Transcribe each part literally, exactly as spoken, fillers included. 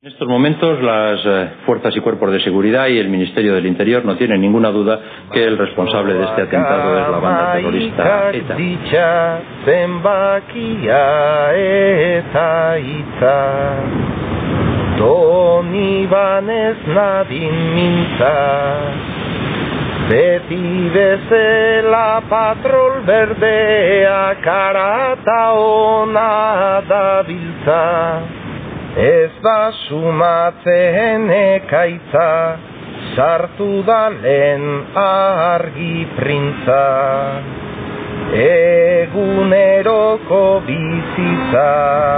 En estos momentos las eh, fuerzas y cuerpos de seguridad y el Ministerio del Interior no tienen ninguna duda que el responsable de este atentado es la banda terrorista ETA. Beti bezela patrol berdea karata ona dabiltza. Ez da sumatzen ekaitza, sartu da lehen argi printza, eguneroko bizitza.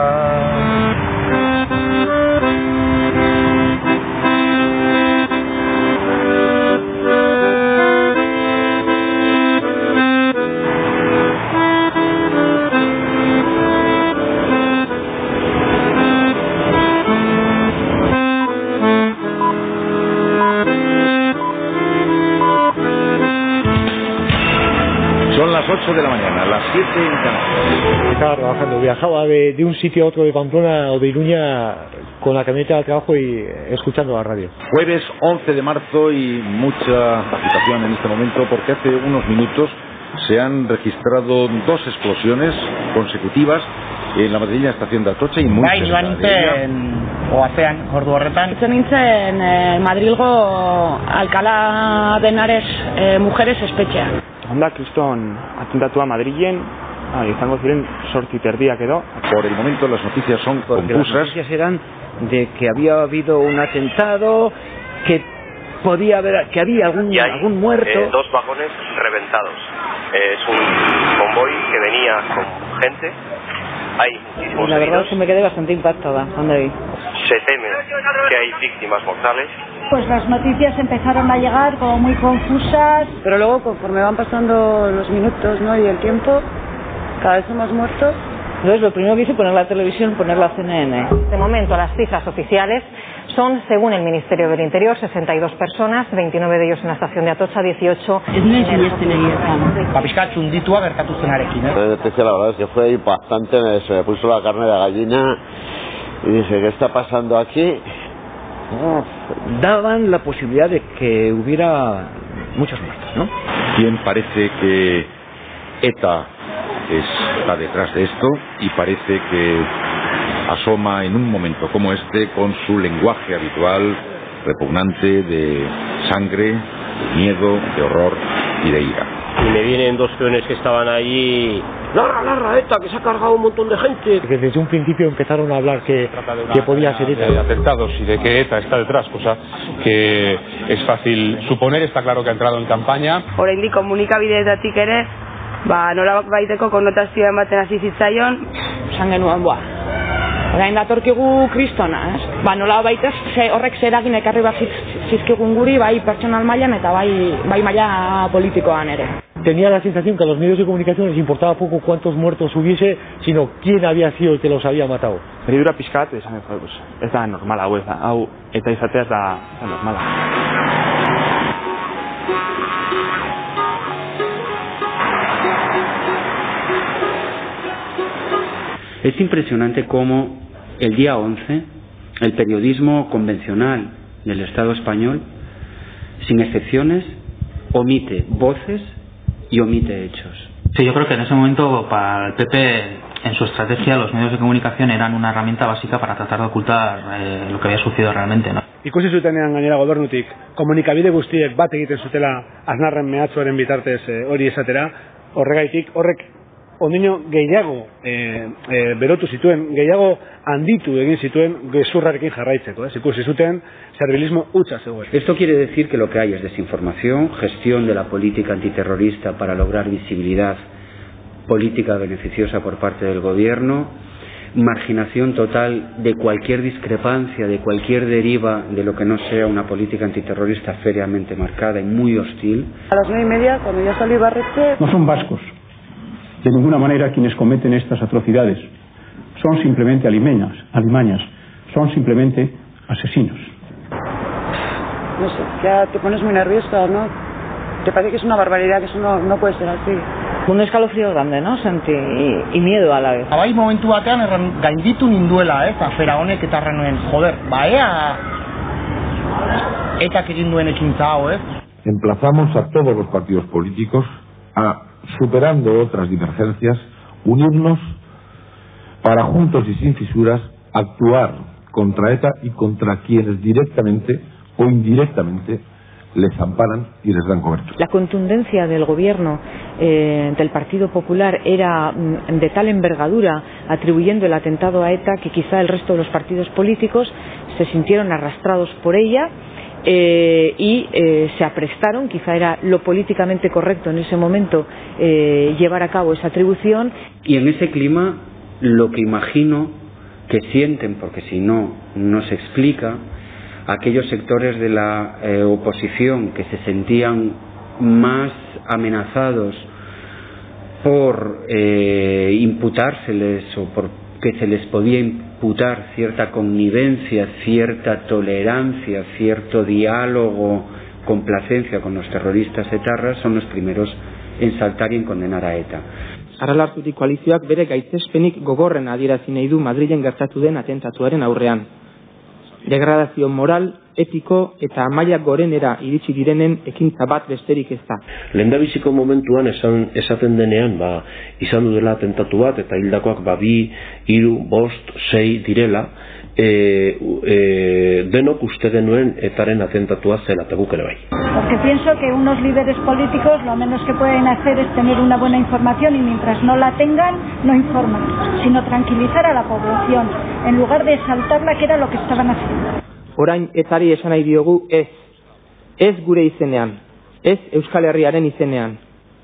Son las ocho de la mañana, las siete en Canarias. Estaba trabajando, viajaba de, de un sitio a otro de Pamplona o de Iruña con la camioneta de trabajo y escuchando la radio. Jueves once de marzo y mucha agitación en este momento porque hace unos minutos se han registrado dos explosiones consecutivas en la madrileña estación de Atocha y muy cerca de ella. Oazean, ordu horretan. Itzen nintzen eh, Madrilgo Alcalá de Henares eh, mujeres espetxea. Onda kriston atentatua Madrilen, ah, izango ziren sortzi terdiak edo. Por el momento las noticias son Porque confusas. Las noticias eran de que había habido un atentado, que podía haber, que había algún, y hay, algún muerto. Eh, dos vagones reventados. Eh, es un convoy que venía con gente. Hay muchísimos La verdad heridos. es que me quedé bastante impactada cuando vi. Se teme que hay víctimas mortales. Pues las noticias empezaron a llegar como muy confusas. Pero luego, conforme van pasando los minutos, ¿no?, y el tiempo, cada vez son más muertos. Entonces lo primero que hice poner la televisión, poner la C N N. De momento las cifras oficiales son, según el Ministerio del Interior, sesenta y dos personas, veintinueve de ellos en la estación de Atocha, dieciocho en el... Papiskat txunditua bertatu zenarekin, La noticia, la verdad es que fue bastante, me, se me puso la carne de gallina y dije, ¿qué está pasando aquí? Daban la posibilidad de que hubiera muchos muertos, ¿no? Bien, parece que ETA está detrás de esto y parece que asoma en un momento como este con su lenguaje habitual repugnante de sangre, de miedo, de horror y de ira. Y me vienen dos peones que estaban allí. ¡Larra, larra, ETA, que se ha cargado un montón de gente! Que desde un principio empezaron a hablar que, que podía ser ETA. De atentados y de que ETA está detrás, cosa que es fácil suponer. Está claro que ha entrado en campaña. Oraindik komunikabideetatik ere, ba, nolabaiteko konnotazioa ematen hasi zitzaion. Esan genuen, boa, orain datorkigu kristona, ez? Ba, nola baitez, ze, horrek zeragin ekarri bat zizkigun guri, bai pertsonal mailan eta bai, bai maila politikoan ere. Tenía la sensación que a los medios de comunicación les importaba poco cuántos muertos hubiese, sino quién había sido el que los había matado. Eridura pixkat, esan ez, pues, ez da normala, hau ez da, hau eta izatea ez da, ez da normala. Es impresionante cómo el día once el periodismo convencional del Estado español, sin excepciones, omite voces y omite hechos. Sí, yo creo que en ese momento para el P P, en su estrategia, los medios de comunicación eran una herramienta básica para tratar de ocultar eh, lo que había sucedido realmente, ¿no? Ikusi zutenean gainera gobernutik, komunikabide guztiek bat egiten zutela Aznarren mehatxuaren bitartez eh, hori esatera, horregaitik, horrek ondino gehiago eh, eh, berotu zituen, gehiago handitu egin zituen gezurrarekin jarraitzeko, eh? Ikusi zuten servilismo hutsa zegoen. Esto quiere decir que lo que hay es desinformación, gestión de la política antiterrorista para lograr visibilidad política beneficiosa por parte del gobierno, marginación total de cualquier discrepancia, de cualquier deriva de lo que no sea una política antiterrorista feriamente marcada y muy hostil. A las nueve y media, cuando ya salí Barrete... No son vascos, de ninguna manera, quienes cometen estas atrocidades. Son simplemente alimañas, alimañas, son simplemente asesinos. No sé, ya te pones muy nerviosa, ¿no? Te parece que es una barbaridad, que eso no, no puede ser así. Un escalofrío grande, ¿no? Sentí, y, y miedo a la vez. Abai momentu batean erran gainditu ninduela, ez, afera honek eta erran nuen, joder, ba ea etak egin duen ekintza hau, ez? Emplazamos a todos los partidos políticos a, superando otras divergencias, unirnos para juntos y sin fisuras actuar contra ETA y contra quienes directamente o indirectamente les amparan y les dan cobertura. La contundencia del gobierno eh, del Partido Popular era mm, de tal envergadura, atribuyendo el atentado a ETA, que quizá el resto de los partidos políticos se sintieron arrastrados por ella eh, y eh, se aprestaron, quizá era lo políticamente correcto en ese momento, eh, llevar a cabo esa atribución. Y en ese clima, lo que imagino que sienten, porque si no, no se explica, aquellos sectores de la eh, oposición que se sentían más amenazados por eh, imputárseles o por que se les podía imputar cierta connivencia, cierta tolerancia, cierto diálogo, complacencia con los terroristas etarras, son los primeros en saltar y en condenar a ETA. Aralartutik koalizioak bere gaitzespenik gogorren adierazi nahi du Madrilen gertatu den atentatuaren aurrean. Degradazio moral, etiko eta maila gorenera iritsi direnen ekintza bat besterik ez da. Lehendabiziko momentuan esan, esaten denean, ba, izan du dela atentatu bat, eta hildakoak ba, bi, hiru, bost, sei direla, e, e, denok uste genuen etaren atentatua zela, eta guk ere bai. Porque pienso que unos líderes políticos lo menos que pueden hacer es tener una buena información y mientras no la tengan, no informan, sino tranquilizar a la población, en lugar de exaltarla, que era lo que estaban haciendo. Orain etari esan nahi diogu ez, ez gure izenean, ez Euskal Herriaren izenean.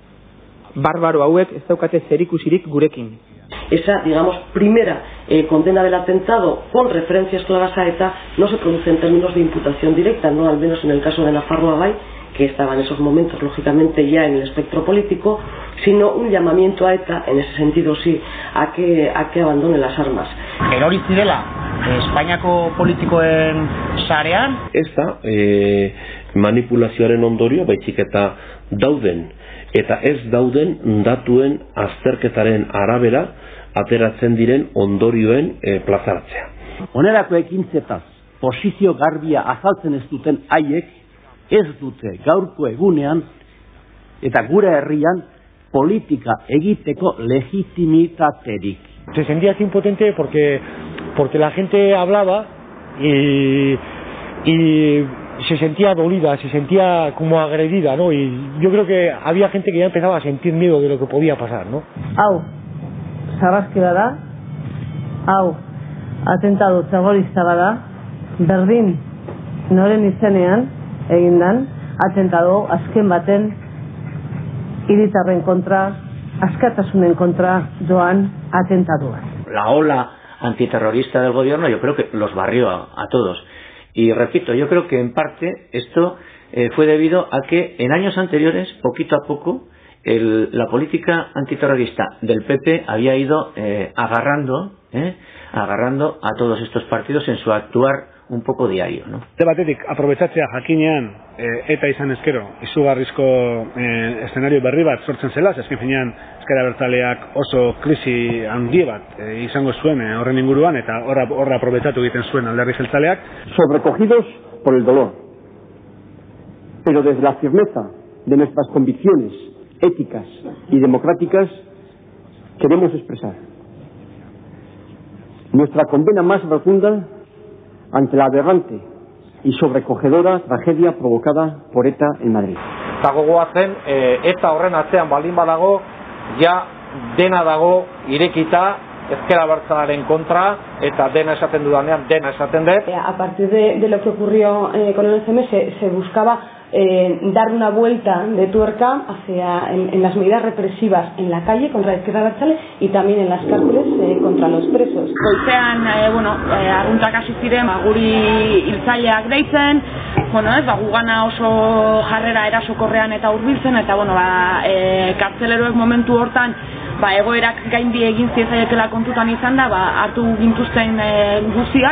Barbaro hauek ez daukate zerikusirik gurekin. Esa, digamos, primera eh, condena del atentado con referencias claras a ETA no se produce en términos de imputación directa, no al menos en el caso de Nafarroa Bai, que estaba en esos momentos lógicamente ya en el espectro político, sino un llamamiento a ETA, en ese sentido sí, a que, a que abandone las armas. Erori zirela Espainiako politikoen sarean? Ez da e, manipulazioaren ondorio, baizik eta dauden eta ez dauden datuen azterketaren arabera ateratzen diren ondorioen e, plazaratzea. Onerako ekintzetaz posizio garbia azaltzen ez duten haiek ez dute gaurko egunean eta gure herrian politika egiteko legitimitaterik. Se sentía así impotente porque, porque la gente hablaba y, y se sentía dolida, se sentía como agredida, ¿no? Y yo creo que había gente que ya empezaba a sentir miedo de lo que podía pasar, ¿no? Hau, sarraski bada, hau, atentado terrorista bada, berdin noren izenean egindan, atentado azken baten hiritarren kontra, askatasunen kontra doan atentadua. La ola antiterrorista del gobierno yo creo que los barrió a, a todos. Y repito, yo creo que en parte esto eh, fue debido a que en años anteriores, poquito a poco, el, la política antiterrorista del P P había ido eh, agarrando, eh, agarrando a todos estos partidos en su actuar un poco diario, ¿no? De batetik, aprobetsatzea jakinean eh, eta izan ezkero, izugarrizko eh, eszenario berri bat sortzen zela, esken finean ezkera bertzaleak oso krisi handi bat eh, izango zuen eh, horren inguruan, eta horra, horra aprobetsatu egiten zuen alderdi jeltzaleak. Sobrecogidos por el dolor, pero desde la firmeza de nuestras convicciones éticas y democráticas queremos expresar nuestra condena más rotunda ante la aberrante y sobrecogedora tragedia provocada por ETA en Madrid. Eta gogoa zen, e, ETA horren atzean baldin badago, ja dena dago irekita ezker abertzalearen kontra, eta dena esaten dudanean, dena esaten dut. A partir de, de lo que ocurrió eh, con el once eme se, se buscaba eh, dar una vuelta de tuerca hacia en, en las medidas represivas en la calle contra la izquierda abertzale y también en las cárceles eh, contra los presos. Goizean, eh, bueno, eh, arruntak hasi ziren, ba, guri hiltzaileak deitzen, bueno, ez, ba, gugana oso jarrera erasokorrean eta hurbiltzen, eta bueno, ba, eh, kartzeleroek momentu hortan ba, egoerak gaindi egin ziezaiekela kontutan izan da, ba, hartu gintuzten e, guztiak,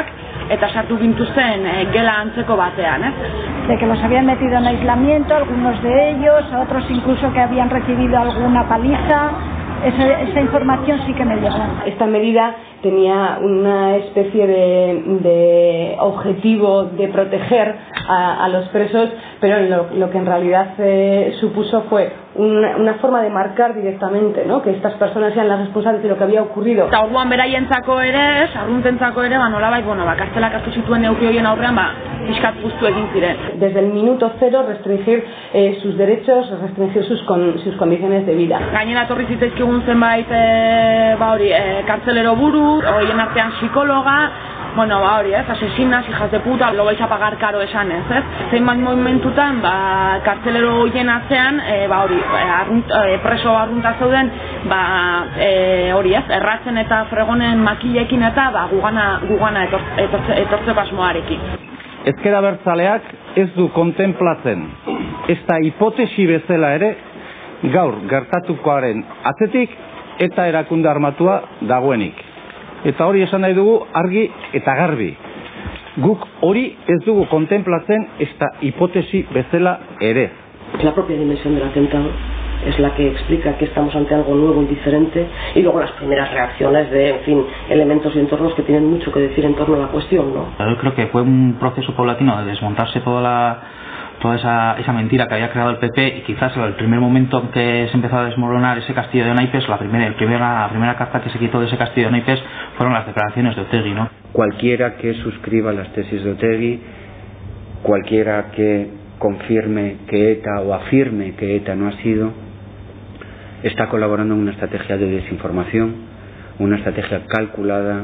eta sartu gintuzten e, gela antzeko batean, ez? De que los habían metido en aislamiento, algunos de ellos, otros incluso que habían recibido alguna paliza. Esa, esa información sí que me llegó. Esta medida tenía una especie de, de objetivo de proteger a, a los presos, pero lo, lo que en realidad eh, supuso fue una, una forma de marcar directamente, ¿no?, que estas personas sean las responsables de lo que había ocurrido. Eta orduan beraientzako ere, sarruntentzako ere, ba nolabait, bueno, ba kartzelak hartu zituen neurri horien aurrean, ba pixkat puztu egin ziren. Desde el minuto cero restringir eh, sus derechos, restringir sus, con, sus condiciones de vida. Gainera etorri zitzaizkigun zenbait e, ba hori, e, kartzelero buru, horien artean psikologa, bueno, ba hori, ez, asesinas, hijas de puta, lo vais a pagar caro esan ez, ez? Zeinbat momentutan, ba, kartzelero horien atzean, e, ba hori, arrunt, e, preso arrunta zeuden, ba, e, hori ez, erratzen eta fregonen makilekin eta, ba, gugana, gugana etortze, etortze, etortze basmoarekin. Ezker Abertzaleak ez du kontemplatzen, ezta hipotesi bezala ere, gaur gertatukoaren atzetik eta erakunde armatua dagoenik. Eta hori esan nahi dugu argi eta garbi. Guk hori ez dugu kontemplatzen ezta hipotesi bezala ere. La propia dimensión del atentado es la que explica que estamos ante algo nuevo y diferente, y luego las primeras reacciones de, en fin, elementos y entornos que tienen mucho que decir en torno a la cuestión, ¿no? Yo creo que fue un proceso paulatino de desmontarse toda la toda esa, esa mentira que había creado el P P, y quizás el primer momento en que se empezó a desmoronar ese castillo de naipes, la primera, el primera, la primera carta que se quitó de ese castillo de naipes fueron las declaraciones de Otegi, ¿no? Cualquiera que suscriba las tesis de Otegi, cualquiera que confirme que ETA o afirme que ETA no ha sido, está colaborando en una estrategia de desinformación, una estrategia calculada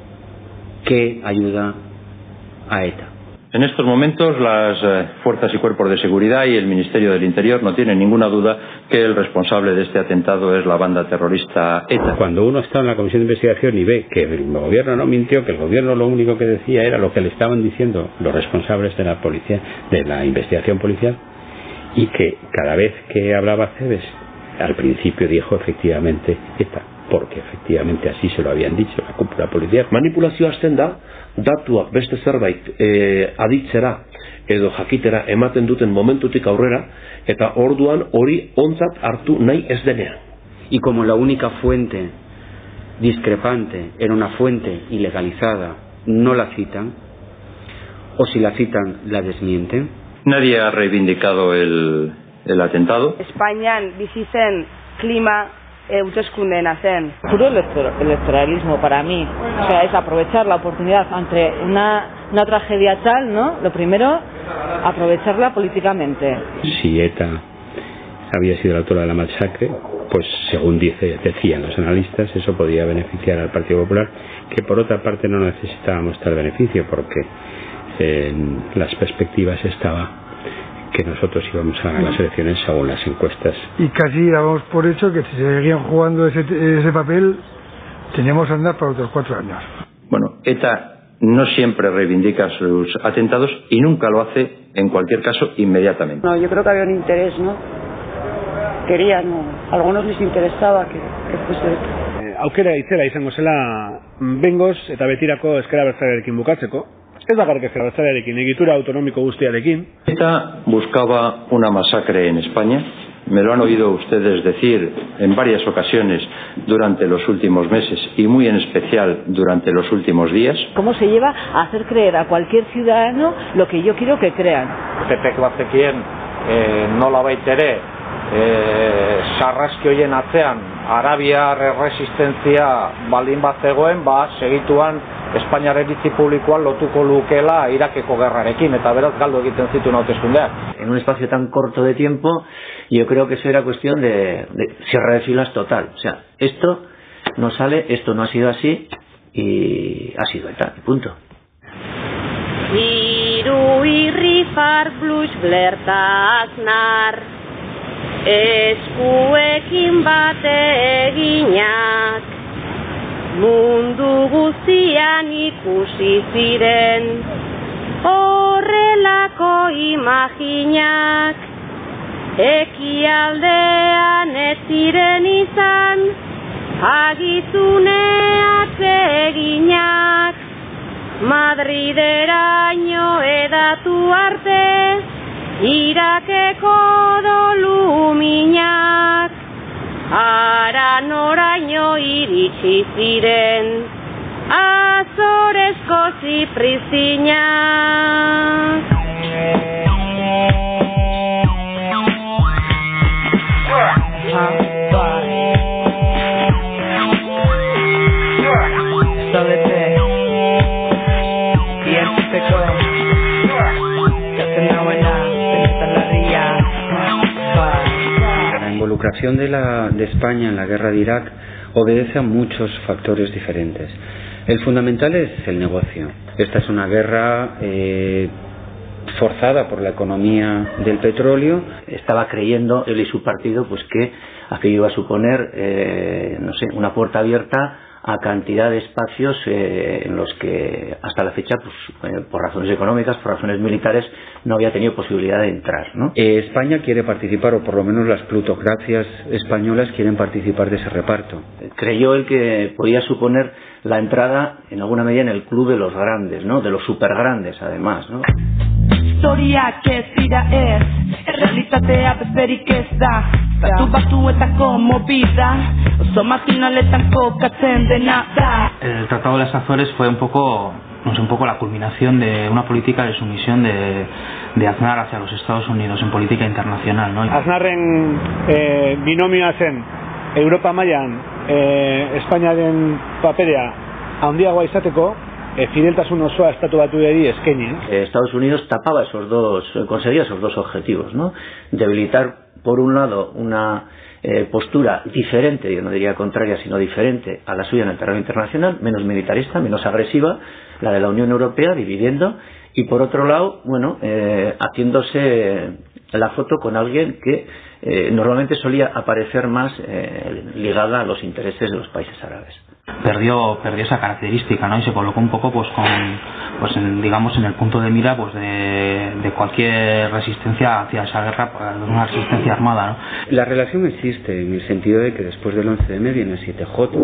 que ayuda a ETA. En estos momentos las eh, fuerzas y cuerpos de seguridad y el Ministerio del Interior no tienen ninguna duda que el responsable de este atentado es la banda terrorista ETA. Cuando uno está en la comisión de investigación y ve que el gobierno no mintió, que el gobierno lo único que decía era lo que le estaban diciendo los responsables de la policía, de la investigación policial, y que cada vez que hablaba Cebes, al principio dijo efectivamente ETA, porque efectivamente así se lo habían dicho la cúpula policial. Manipulazioa hasten da, datuak beste zerbait e, aditzera edo jakitera ematen duten momentutik aurrera, eta orduan hori ontzat hartu nahi ez denean. Y como la única fuente discrepante era una fuente ilegalizada, no la citan, o si la citan, la desmienten. Nadie ha reivindicado el, el atentado. Espainian bizi zen klima hauteskundena zen. Puro electoralismo para mí, o sea, es aprovechar la oportunidad ante una, una tragedia tal, ¿no? Lo primero, aprovecharla políticamente. Si ETA había sido la autora de la masacre, pues según dice, decían los analistas, eso podía beneficiar al Partido Popular, que por otra parte no necesitábamos tal beneficio, porque en las perspectivas estaba que nosotros íbamos a las elecciones según las encuestas. Y casi dábamos por hecho que si seguían jugando ese, ese papel, teníamos que andar para otros cuatro años. Bueno, ETA no siempre reivindica sus atentados y nunca lo hace, en cualquier caso, inmediatamente. No, yo creo que había un interés, ¿no? Querían, ¿no? A algunos les interesaba que, que fuese ETA. Eh, aukera itzela izango zela bengoz eta betirako Ezker Abertzalearekin bukatzeko. Ez bakarrik Ezker Abertzalearekin, egitura autonomiko guztiarekin. ETA buscaba una masacre en España. Me lo han oído ustedes decir en varias ocasiones durante los últimos meses y muy en especial durante los últimos días. ¿Cómo se lleva a hacer creer a cualquier ciudadano lo que yo quiero que crean? P Pk bazekien eh, nolabait ere eh, sarraski hoien atzean arabiar erresistentzia baldin bat zegoen, ba segituan Espainiar iritzi publikoan lotuko lukela Irakeko gerrarekin, eta beraz galdu egiten zituen hauteskundeak. En un espacio tan corto de tiempo, yo creo que eso era cuestión de, de cierre de filas total. O sea, esto no sale, esto no ha sido así, y ha sido ETA, punto. Hiru irri farflux blertak nar, eskuekin bate eginak, mundu guztian ikusi ziren horrelako imaginak, ekialdean ez ziren izan agizune atseginak, Madrideraino edatu arte, Irakeko doluminak, hara noraino iritsi ziren, Azorezko ziprizinak. La involucración de, la, de España en la guerra de Irak obedece a muchos factores diferentes. El fundamental es el negocio. Esta es una guerra eh, forzada por la economía del petróleo. Estaba creyendo él y su partido pues que aquello iba a suponer eh, no sé, una puerta abierta a cantidad de espacios eh, en los que hasta la fecha pues, eh, por razones económicas, por razones militares no había tenido posibilidad de entrar, ¿no? Eh, España quiere participar, o por lo menos las plutocracias españolas quieren participar de ese reparto. Creyó él que podía suponer la entrada en alguna medida en el club de los grandes, ¿no? De los supergrandes además, ¿no? Historiak ez dira ez, errealitatea besterik ez da, Estatu Batuetako movida, oso marginaletan kokatzen dena da. El Tratado de las Azores fue un poco, no sé, un poco la culminación de una política de sumisión de, de Aznar hacia los Estados Unidos en política internacional, ¿no? Aznarren eh, binomioa zen Europa mailan eh, Espainiaren paperea handiagoa izateko, Eh, fideltasun osoa estatu batuei eskaini. Eh, Estados Unidos tapaba esos dos, conseguía esos dos objetivos, ¿no? Debilitar, por un lado, una eh, postura diferente, yo no diría contraria, sino diferente a la suya en el terreno internacional, menos militarista, menos agresiva, la de la Unión Europea, dividiendo, y por otro lado, bueno, eh, haciéndose la foto con alguien que eh, normalmente solía aparecer más eh, ligada a los intereses de los países árabes. Perdió, perdió esa característica, ¿no? Y se colocó un poco pues con pues en, digamos en el punto de mira pues de, de cualquier resistencia hacia esa guerra, pues, una resistencia armada, ¿no? La relación existe en el sentido de que después del once eme viene el siete jota.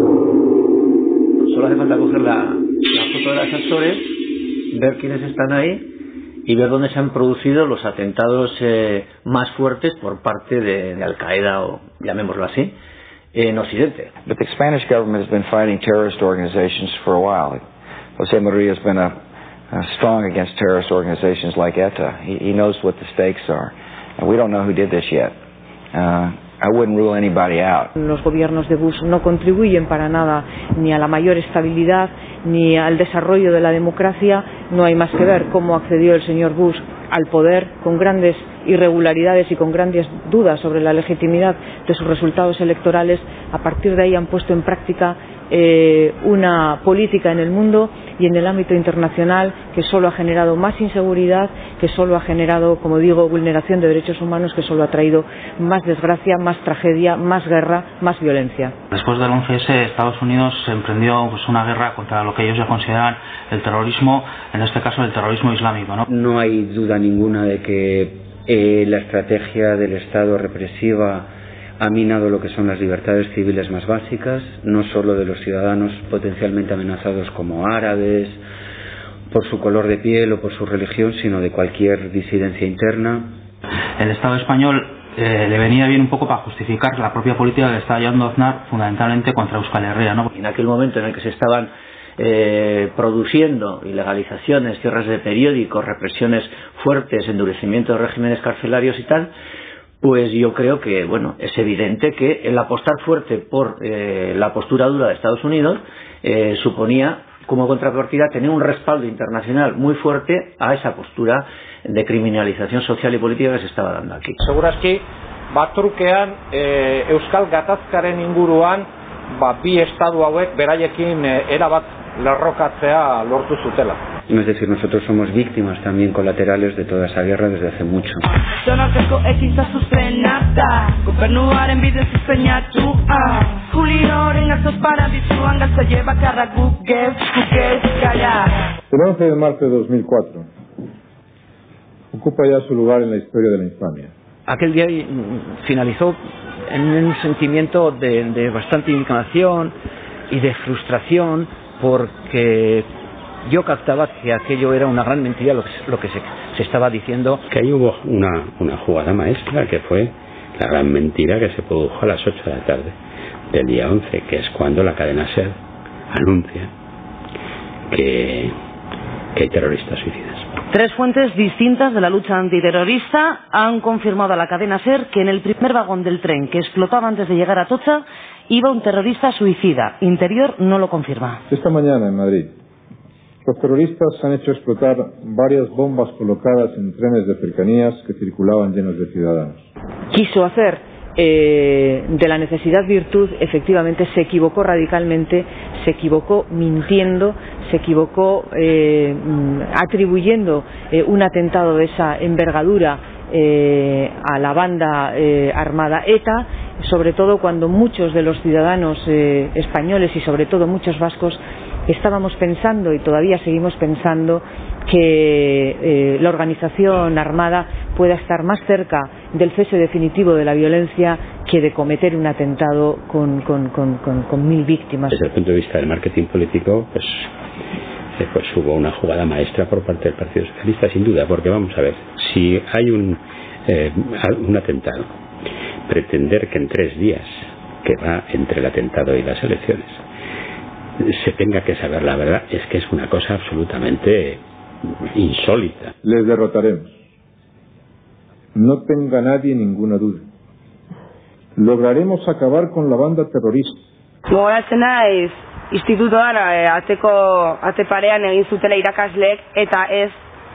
Solo hace falta coger la, la foto de las Azores, ver quiénes están ahí y ver dónde se han producido los atentados eh, más fuertes por parte de, de Al-Qaeda, o llamémoslo así, en Occidente. But the Spanish government has been fighting terrorist organizations for a while. José María has been a, a strong against terrorist organizations like ETA. He, he knows what the stakes are. And we don't know who did this yet. Uh, I wouldn't rule anybody out. Los gobiernos de Bush no contribuyen para nada ni a la mayor estabilidad ni al desarrollo de la democracia. No hay más que ver cómo accedió el señor Bush al poder con grandes irregularidades y con grandes dudas sobre la legitimidad de sus resultados electorales. A partir de ahí han puesto en práctica eh, una política en el mundo y en el ámbito internacional que solo ha generado más inseguridad, que solo ha generado, como digo, vulneración de derechos humanos, que solo ha traído más desgracia, más tragedia, más guerra, más violencia. Después del once ese, Estados Unidos emprendió pues, una guerra contra lo que ellos ya consideran el terrorismo, en este caso el terrorismo islámico, ¿no? No hay duda ninguna de que eh, la estrategia del Estado represiva ha minado lo que son las libertades civiles más básicas, no solo de los ciudadanos potencialmente amenazados como árabes, por su color de piel o por su religión, sino de cualquier disidencia interna. El Estado español eh, le venía bien un poco para justificar la propia política que estaba llevando Aznar fundamentalmente contra Euskal Herria, ¿no? En aquel momento en el que se estaban eh, produciendo ilegalizaciones, cierres de periódicos, represiones fuertes, endurecimiento de regímenes carcelarios y tal, pues yo creo que, bueno, es evidente que el apostar fuerte por eh, la postura dura de Estados Unidos eh, suponía como contrapartida tener un respaldo internacional muy fuerte a esa postura de criminalización social y política que se estaba dando aquí. Segurazki, bat trukean e, Euskal Gatazkaren inguruan ba, bi estadu hauek beraiekin e, erabat lerrokatzea lortu zutela. Es decir, nosotros somos víctimas también colaterales de toda esa guerra desde hace mucho. El once de marzo de dos mil cuatro ocupa ya su lugar en la historia de la infamia. Aquel día finalizó en un sentimiento de, de bastante indignación y de frustración porque yo captaba que aquello era una gran mentira lo que, lo que se, se estaba diciendo. Que ahí hubo una, una jugada maestra, que fue la gran mentira que se produjo a las ocho de la tarde del día once, que es cuando la cadena SER anuncia que, que hay terroristas suicidas. Tres fuentes distintas de la lucha antiterrorista han confirmado a la cadena SER que en el primer vagón del tren que explotaba antes de llegar a Atocha iba un terrorista suicida. Interior no lo confirma. Esta mañana en Madrid, los terroristas han hecho explotar varias bombas colocadas en trenes de cercanías que circulaban llenos de ciudadanos. Quiso hacer eh, de la necesidad virtud, efectivamente se equivocó radicalmente, se equivocó mintiendo, se equivocó eh, atribuyendo eh, un atentado de esa envergadura eh, a la banda eh, armada ETA, sobre todo cuando muchos de los ciudadanos eh, españoles y sobre todo muchos vascos estábamos pensando y todavía seguimos pensando que eh, la organización armada pueda estar más cerca del cese definitivo de la violencia que de cometer un atentado con, con, con, con, con mil víctimas. Desde el punto de vista del marketing político, pues, eh, pues hubo una jugada maestra por parte del Partido Socialista, sin duda, porque vamos a ver, si hay un, eh, un atentado, pretender que en tres días, que va entre el atentado y las elecciones, se tenga que saber la verdad, es que es una cosa absolutamente insólita. Les derrotaremos. No tenga nadie ninguna duda. Lograremos acabar con la banda terrorista. Gogoratzen naiz institutoan ateko ate parean egin zutela irakasleek eta ez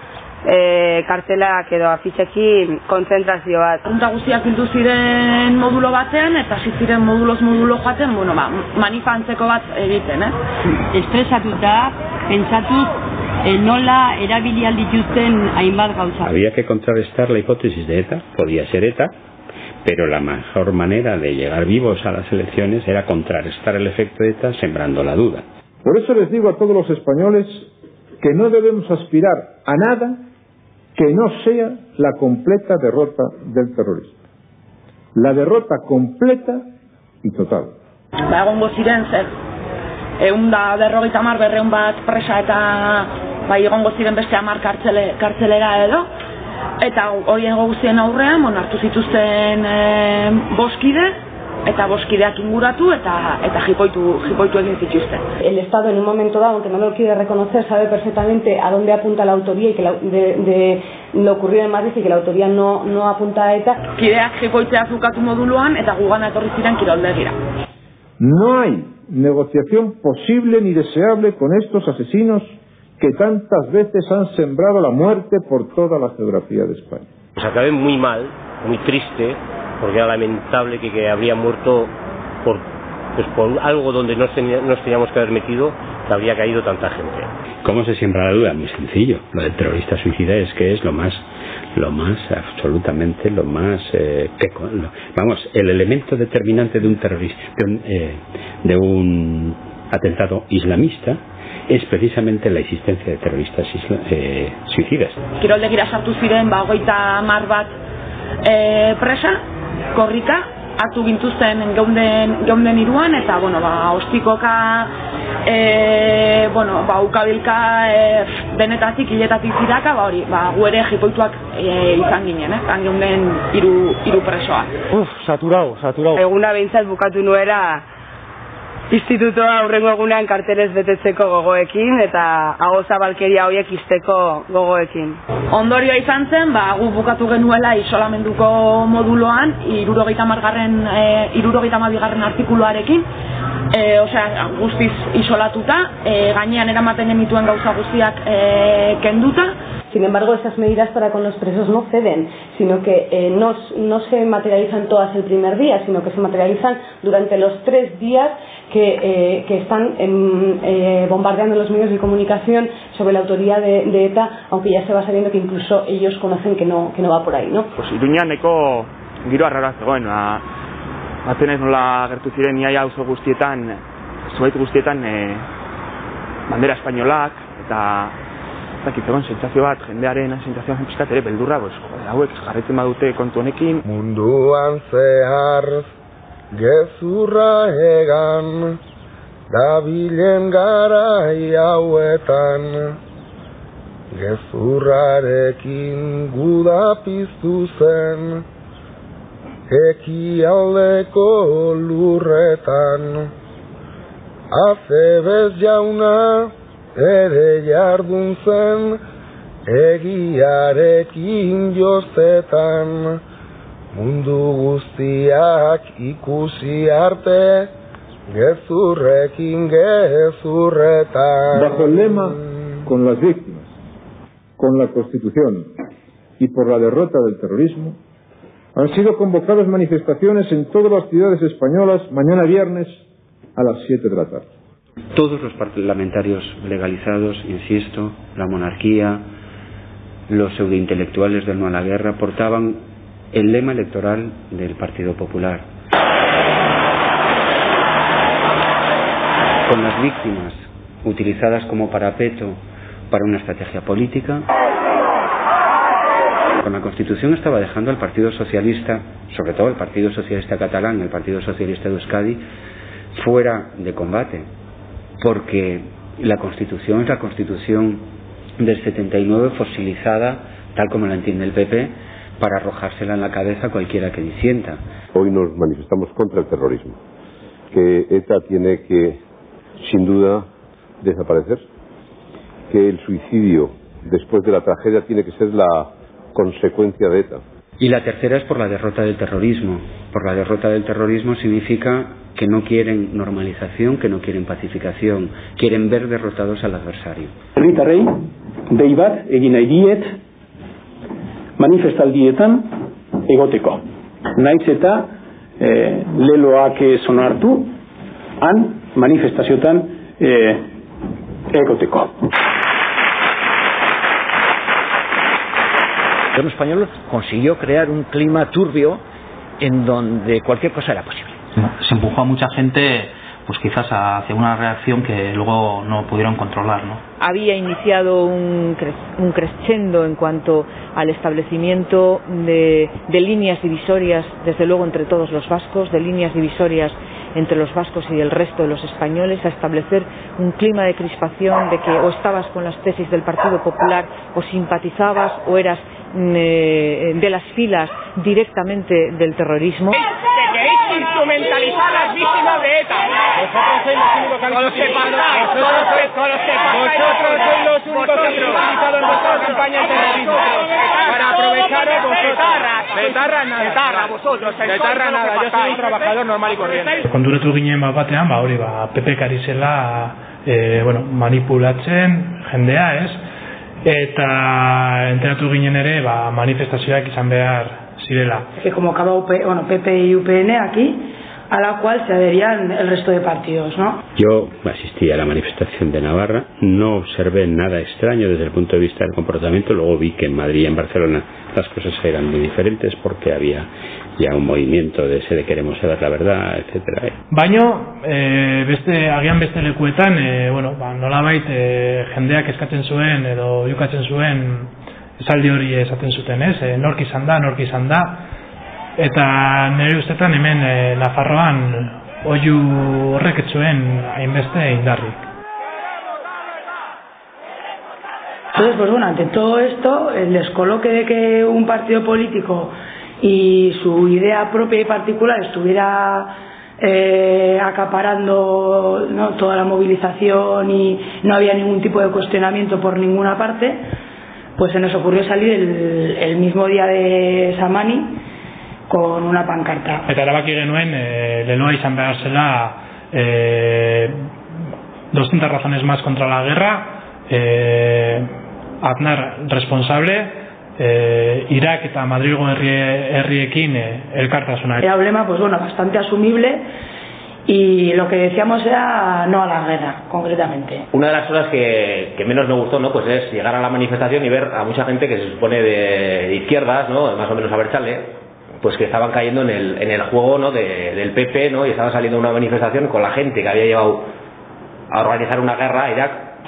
e, kartelak edo afitxekin kontzentrazio bat. Arrunta guztiak bildu ziren modulo batean eta hasi ziren moduloz modulo joaten, bueno, ba, manifantzeko bat egiten, eh? Estresatuta, pentsatuz eh, nola erabili aldituzten hainbat gauza. Había que contrarrestar la hipótesis de ETA, podía ser ETA, pero la mejor manera de llegar vivos a las elecciones era contrarrestar el efecto de ETA sembrando la duda. Por eso les digo a todos los españoles que no debemos aspirar a nada que no sea la completa derrota del terrorismo. La derrota completa y total. Ba, egongo ziren zer, egun da berrogeita hamar berreun bat presa eta bai egongo ziren beste hamar kartzele, kartzelera edo, eta horien guztien aurrean, bon, hartu zituzten e, boskide, eta boskideak inguratu eta eta jipoitu, jipoitu egin zituzten. El Estado en un momento dado, aunque no lo quiere reconocer, sabe perfectamente a dónde apunta la autoría y que la, de, de lo ocurrido en Madrid y que la autoría no, no apunta a ETA. Kideak jipoitzea zukatu moduluan eta gugana etorri ziren kiroldegira. No hay negociación posible ni deseable con estos asesinos que tantas veces han sembrado la muerte por toda la geografía de España. Pues acabé muy mal, muy triste, porque era lamentable que, que habría muerto por, pues por algo donde no nos teníamos que haber metido, que habría caído tanta gente. ¿Cómo se siembra la duda? Muy sencillo. Lo del terrorista suicida es que es lo más, lo más, absolutamente lo más, eh, que, lo, vamos, el elemento determinante de un terrorista, de un, eh, de un atentado islamista, es precisamente la existencia de terroristas isla, eh, suicidas. Kiroldegira sartu ziren ba hogeita hamar bat eh, presa, korrika, hartu gintuzten geunden, geunden iruan, eta, bueno, ba, ostikoka, e, bueno, ba, ukabilka e, denetatik, hiletatik ziraka, ba, hori, ba, gu ere jipoituak e, izan ginen, eh? Han geunden iru, iru presoa. Uf, saturau, saturau. Eguna behintzat bukatu nuera institutoa aurrengo egunean kartelez betetzeko gogoekin eta agozabalkeria horiek izteko gogoekin. Ondorioa izan zen, ba, gu bukatu genuela isolamenduko moduloan hirurogeita hamargarren e, hirurogeita hamabigarren artikuluarekin, e, osea, guztiz isolatuta, e, gainean eramaten genituen gauza guztiak e, kenduta. Sin embargo, esas medidas para con los presos no ceden, sino que eh, no, no se materializan todas el primer día, sino que se materializan durante los tres días que, eh, que están en, eh, bombardeando los medios de comunicación sobre la autoría de, de ETA, aunque ya se va sabiendo que incluso ellos conocen que no, que no va por ahí, ¿no? Pues Iruñan neko giro arrara zegoen, ba, batenez nola gertu ziren iaia auzo guztietan, zuait guztietan e, bandera espainolak, eta egon sentsazio bat, jendearen sentsazioa pixkat ere beldurra, pues, joder, hauek jarretzen badute kontu honekin. Munduan zehar gezurra egan dabilen garai hauetan, gezurrarekin guda piztu zen, ekialdeko lurretan, Azebez jauna ere jardun zen, egiarekin jostetan, mundu guztiak ikusi arte, gezurrekin gezurretan. Bajo el lema, con las víctimas, con la Constitución y por la derrota del terrorismo, han sido convocadas manifestaciones en todas las ciudades españolas mañana viernes a las siete de la tarde. Todos los parlamentarios legalizados, insisto, la monarquía, los pseudointelectuales del no a la guerra, portaban el lema electoral del Partido Popular. Con las víctimas utilizadas como parapeto para una estrategia política. Con la Constitución estaba dejando al Partido Socialista, sobre todo el Partido Socialista Catalán, el Partido Socialista de Euskadi, fuera de combate, porque la Constitución es la Constitución del setenta y nueve fosilizada, tal como la entiende el P P, para arrojársela en la cabeza a cualquiera que disienta. Hoy nos manifestamos contra el terrorismo, que ETA tiene que, sin duda, desaparecer, que el suicidio después de la tragedia tiene que ser la consecuencia de ETA. Y la tercera es por la derrota del terrorismo. Por la derrota del terrorismo significa que no quieren normalización, que no quieren pacificación, quieren ver derrotados al adversario. Herritarrei, dei bat egin nahi diet manifestaldietan egoteko. Naiz eta eh, leloak ez onartu, han manifestaziotan eh, egoteko. El gobierno español consiguió crear un clima turbio en donde cualquier cosa era posible. Se empujó a mucha gente, pues quizás hacia una reacción que luego no pudieron controlar, ¿no? Había iniciado un, cre un crescendo en cuanto al establecimiento de, de líneas divisorias, desde luego entre todos los vascos, de líneas divisorias entre los vascos y el resto de los españoles, a establecer un clima de crispación, de que o estabas con las tesis del Partido Popular, o simpatizabas, o eras eh, de las filas directamente del terrorismo. Queréis instrumentalizar a las víctimas de ETA. Vosotros sois los únicos que habéis utilizado. Vosotros sois los únicos que habéis utilizado en vuestra campaña de terrorismo para aprovecharos vosotros. Betarra nada. Vosotros. Betarra nada. Yo soy un trabajador normal y corriente. Konturatu ginen bat batean, ba hori ba P P kari zela eh bueno, manipulatzen jendea, ez? Eta enteratu ginen ere, ba manifestazioak izan behar zirela. Que convocaba bueno, P P y U P N aquí, a la cual se adherían el resto de partidos, ¿no? Yo asistí a la manifestación de Navarra, no observé nada extraño desde el punto de vista del comportamiento, luego vi que en Madrid y en Barcelona las cosas eran muy diferentes porque había ya un movimiento de ese de queremos saber la verdad, etcétera. Baino, eh, beste, agian beste lekuetan, eh, bueno, ba, nolabait eh, jendeak eskatzen zuen edo jukatzen zuen esaldi hori esaten zuten, ez? E, nork izan da, nork izan da. Eta nire ustetan hemen e, Nafarroan oihu horrek ez zuen hainbeste indarrik. Entonces, pues bueno, ante todo esto, el descoloque de que un partido político y su idea propia y particular estuviera eh, acaparando, ¿no?, toda la movilización y no había ningún tipo de cuestionamiento por ninguna parte, pues se nos ocurrió salir el, el mismo día de Samani con una pancarta. Eta erabaki genuen eh, leloa izan behar zela eh, doscientas razones más contra la guerra, eh, Aznar responsable, eh, Irak eta Madrilgo herri, herriekin eh, elkartasuna. Era un lema, pues bueno, bastante asumible, y lo que decíamos era no a la guerra, concretamente. Una de las cosas que, que menos me gustó, ¿no?, pues es llegar a la manifestación y ver a mucha gente que se supone de, de izquierdas, ¿no?, más o menos a Berchale, pues que estaban cayendo en el, en el juego, ¿no?, de, del P P, ¿no?, y estaban saliendo a una manifestación con la gente que había llevado a organizar una guerra a Irak,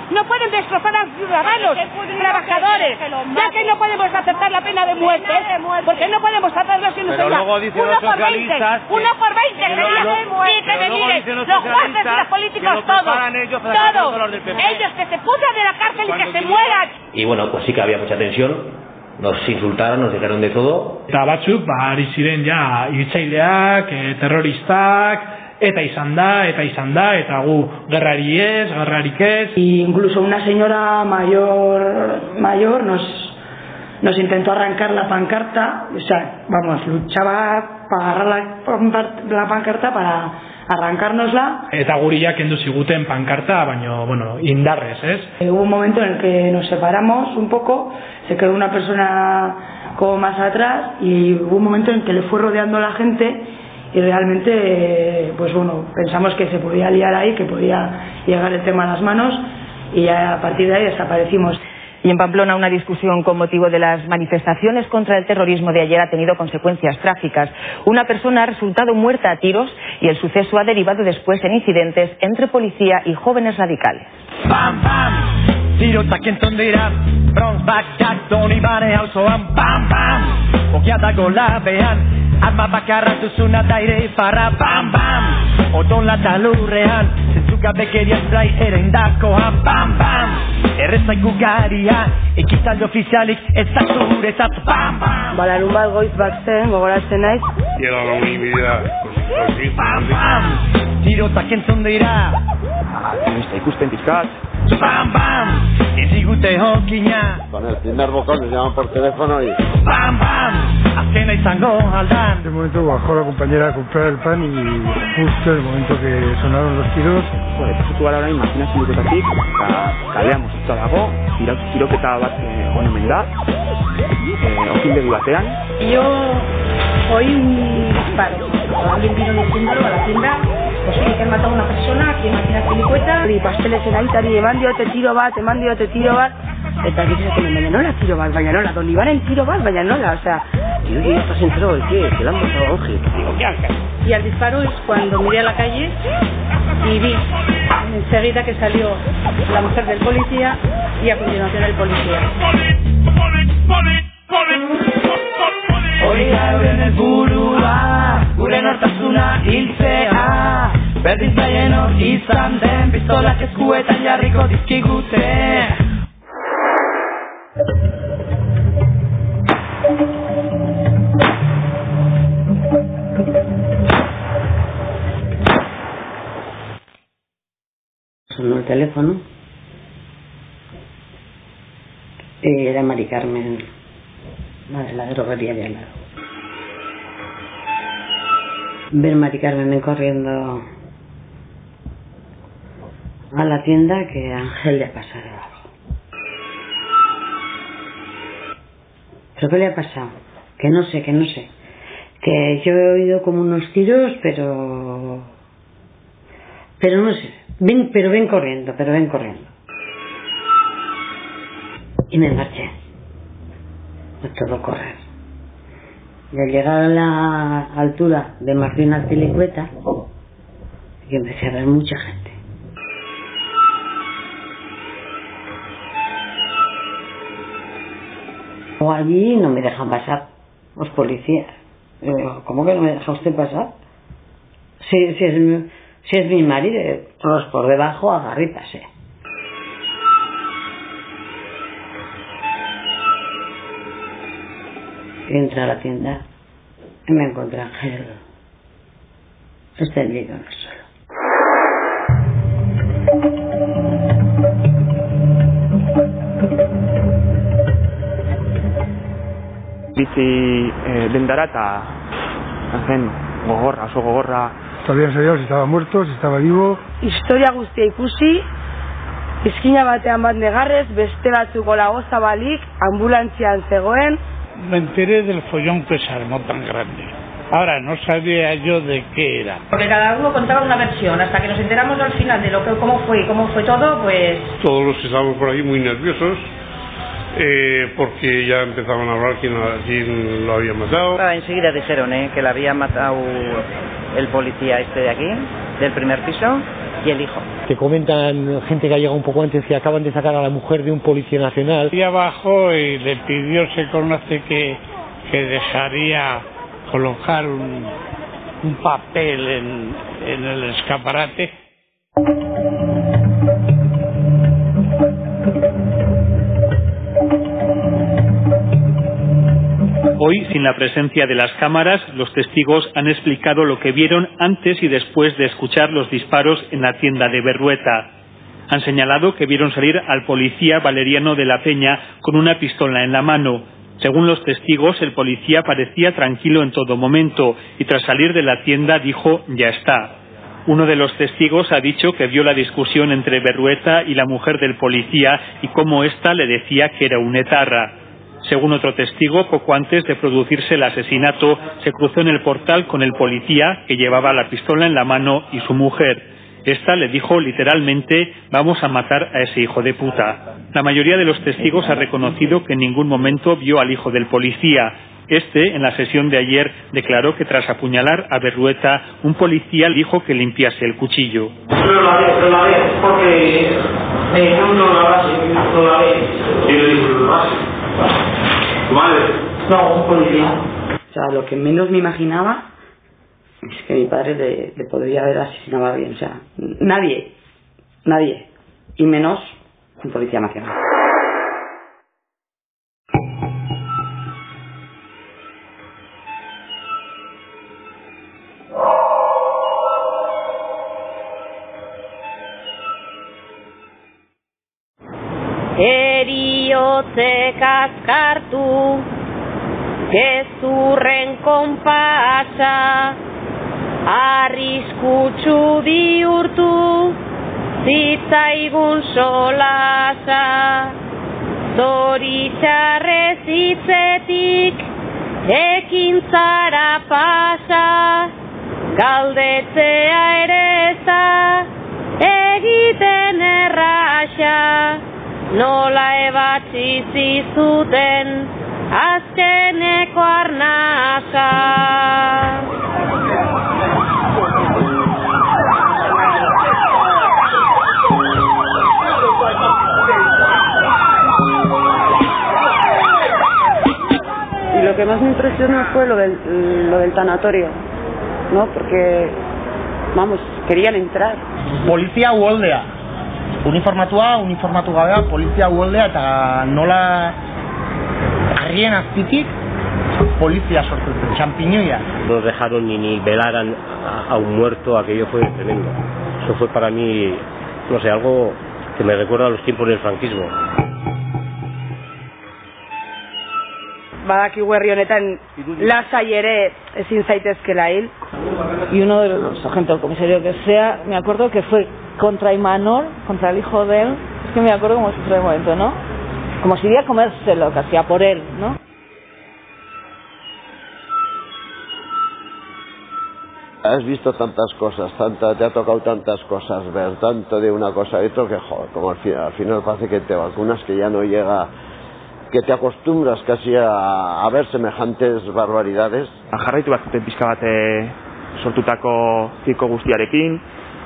no pueden destrozar a los ciudadanos, trabajadores, ya que no podemos aceptar la pena de muerte, porque no podemos tratarlo si no pero luego dicen los socialistas que, uno por veinte, que lo, lo, sí, que me miren, los jueces y los políticos, todos, ellos, todos, del P P. ellos que se pudran de la cárcel y que se mueran. Y bueno, pues sí que había mucha tensión. Nos insultaron, nos dijeron de todo. Eta batzuk, ba, ari ziren ja hiltzaileak, e, terroristak, eta izan da, eta izan da, eta gu gerrari ez, gerrarik ez. Y incluso una señora mayor, mayor nos, nos intentó arrancar la pancarta, o sea, vamos, luchaba para agarrar la, la pancarta para arrancárnosla. Eta guri ja kendu ziguten pankarta, baina, bueno, indarrez, ez? Hubo un momento en el que nos separamos un poco, se quedó una persona como más atrás y hubo un momento en que le fue rodeando la gente y realmente, pues bueno, pensamos que se podía liar ahí, que podía llegar el tema a las manos y ya a partir de ahí desaparecimos. Y en Pamplona, una discusión con motivo de las manifestaciones contra el terrorismo de ayer ha tenido consecuencias trágicas. Una persona ha resultado muerta a tiros y el suceso ha derivado después en incidentes entre policía y jóvenes radicales. Bam, bam, tirotak entzun dira, Bronx, Bagdad, Donibane, auzoan, bam, bam, ogia dago labean, arma bakarra duzuna daire ifarra, bam, bam, odon lata lurrean, zentzugabekeria esprai ere indakoan, bam, bam, errezaiku garia, ekitaldi ofizialik ez da zurezat, bam, bam. Balarun bat goiz bat zen, gogoratzen naiz. Llega la unanimidad, bam, bam, tirotak entzun dira, eta ikusten pizkat, bam, bam, ez digute hokina. Con el primer bocón les llaman por teléfono y... Bam, bam, azkena izango aldan. En el momento bajó la compañera a comprar el pan y justo en el momento que sonaron los tiros... Bueno, pasatu gara orain makina sindiketatik, eta kalean moztuta dago, tiroketa bat egon omen da, okindegi batean. Yo oí un disparo, alguien vino diciéndolo a la tienda, pues sí, que han matado a una persona, que imagina pelicueta, y pasteles en aitari, eman diote tiro bat, eman diote tiro bat, eta dice que baina nola tiro bat, baina nola, Don Iván en tiro bat, baina nola, o sea... ¿Y hoy estás enterado de qué? Que le han matado a Ángel. Digo, ¿qué Ángel? Y al disparo es cuando miré a la calle y vi enseguida que salió la mujer del policía y a continuación el policía. Hori da euren helburua, gure nortasuna hiltzea, berdin zaien hor izan den, pistolak eskuetan jarriko dizkigute. Sonó el teléfono y era Mari Carmen, la de la droguería de al lado. Ver Mari Carmen corriendo a la tienda que a Ángel le ha pasado algo. ¿Pero qué le ha pasado? Que no sé, que no sé. Que yo he oído como unos tiros, pero... Pero no sé. Ven, pero ven corriendo, pero ven corriendo. Y me marché. A todo correr. Y al llegar a la altura de Martín Azpilicueta, y empecé a ver mucha gente. O allí no me dejan pasar los policías. Digo, ¿cómo que no me deja usted pasar? Si, si, es, mi, si es mi marido, todos por debajo, agarrípase. Entré a la tienda y me encontré a Ángel extendido en el suelo. Bizi eh, dendara eta zen gogorra, oso gogorra. Todavía no sabíamos si estaba muerto, si estaba vivo. Historia guztia ikusi, izkina batean bat negarrez, beste batzuko lago zabalik, ambulantzian zegoen. Me enteré del follón que se armó tan grande. Ahora no sabía yo de qué era. Porque cada uno contaba una versión, hasta que nos enteramos al final de lo que, cómo fue y cómo fue todo, pues... Todos los que estábamos por ahí muy nerviosos, eh, porque ya empezaban a hablar quién, quién lo había matado. Ah, enseguida dijeron eh, que le había matado el policía este de aquí, del primer piso, y el hijo. que comentan gente que ha llegado un poco antes que acaban de sacar a la mujer de un policía nacional. Y abajo y le pidió, se conoce que, que dejaría colocar un, un papel en, en el escaparate. Hoy, sin la presencia de las cámaras, los testigos han explicado lo que vieron antes y después de escuchar los disparos en la tienda de Berrueta. Han señalado que vieron salir al policía Valeriano de la Peña con una pistola en la mano. Según los testigos, el policía parecía tranquilo en todo momento y tras salir de la tienda dijo «ya está». Uno de los testigos ha dicho que vio la discusión entre Berrueta y la mujer del policía y cómo ésta le decía que era un etarra. Según otro testigo, poco antes de producirse el asesinato, se cruzó en el portal con el policía, que llevaba la pistola en la mano, y su mujer. Esta le dijo literalmente, vamos a matar a ese hijo de puta. La mayoría de los testigos ha reconocido que en ningún momento vio al hijo del policía. Este, en la sesión de ayer, declaró que tras apuñalar a Berrueta, un policía le dijo que limpiase el cuchillo. Pero la vez, pero la vez, porque me dijeron no la base, no la vez. ¿Y le dijo no la base? ¿Madre? No, un policía. O sea, lo que menos me imaginaba es que mi padre le, le podría haber asesinado a alguien. O sea, nadie, nadie. Y menos un policía nacional. Eriotzek azkartu, gezurren konpasa, arriskutsu bihurtu, zitzaigun solasa, zoritxarrez hitzetik, ekintzara pasa, galdetzea ereza, egiten erraxa. Nola ebatzi zizuten azkeneko arnasa. Y lo que más me impresionó fue lo del, lo del tanatorio, ¿no? Porque, vamos, querían entrar. Polizia uholdea. Uniformatua, uniformatu gabea, polizia uholdea eta nola harrien azpitik polizia sortu zen, champiñoia. No dejaron ni, ni velaran a, a un muerto, aquello fue tremendo. Eso fue para mí, no sé, algo que me recuerda a los tiempos del franquismo. Badakigu herri honetan lasai ere ezin zaitezkela hil. Y uno de los agentes del comisario que sea, me acuerdo que fue contra Imanol, contra el hijo de él, es que me acuerdo como si fuera el momento, ¿no? Como si iba a comérselo, que hacía por él, ¿no? Has visto tantas cosas, tanta, te ha tocado tantas cosas ver, tanto de una cosa y otra que joder, como al final, al final parece que te vacunas que ya no llega, que te acostumbras casi a, a ver semejantes barbaridades. Jarraitu bat zuten pixka bat sortutako zirko guztiarekin,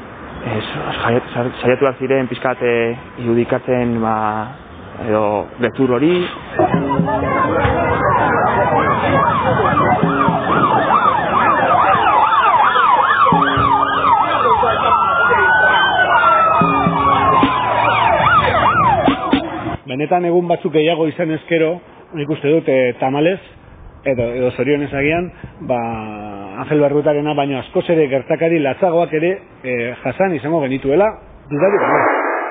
saiatu bat ziren pixka bat irudikatzen ba, edo gezur hori. Benetan egun batzuk gehiago izan ezkero, nik uste dut e, tamalez, edo, edo zorionez agian, ba, Angel Berruetarena baino askoz ere gertakari latzagoak ere e, jasan izango genituela, dudarik gabe.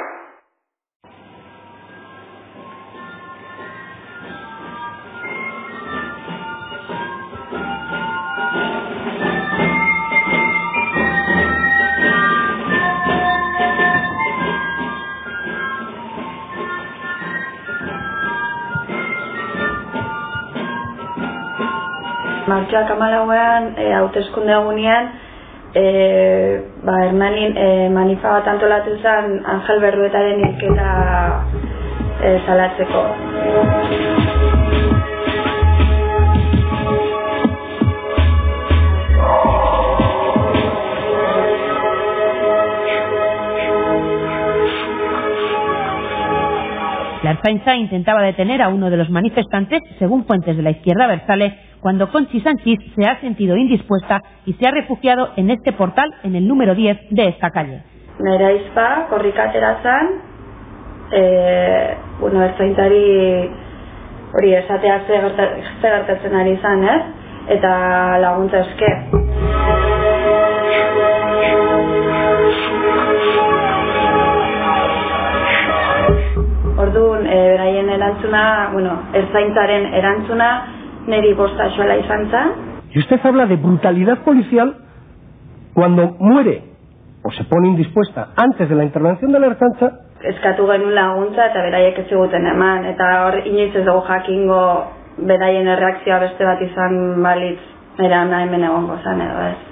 Martxoak hamalauean, hauteskunde egunean, e, ba, Hernanin e, manifa bat antolatu zen Angel Berruetaren hilketa e, salatzeko. ertzaintza intentaba detener a uno de los manifestantes, según fuentes de la izquierda abertzale, cuando Conchi Sanchis se ha sentido indispuesta y se ha refugiado en este portal en el número diez de esta calle. Nera izpa, korrika atera zan, e, bueno, ertzaintzari hori esatea ze gertatzen ari zan, ez? Eta laguntza eske. Orduan, e, beraien erantzuna, bueno, ertzaintzaren erantzuna neri bosta xoela izan zan. Y usted habla de brutalidad policial cuando muere o se pone indispuesta antes de la intervención de la ertzaintza. Eskatu genuen laguntza eta beraiek ez ziguten eman, eta hor inoiz ez dugu jakingo beraien erreakzioa beste bat izan balitz, era na hemen egongo zan edo ez.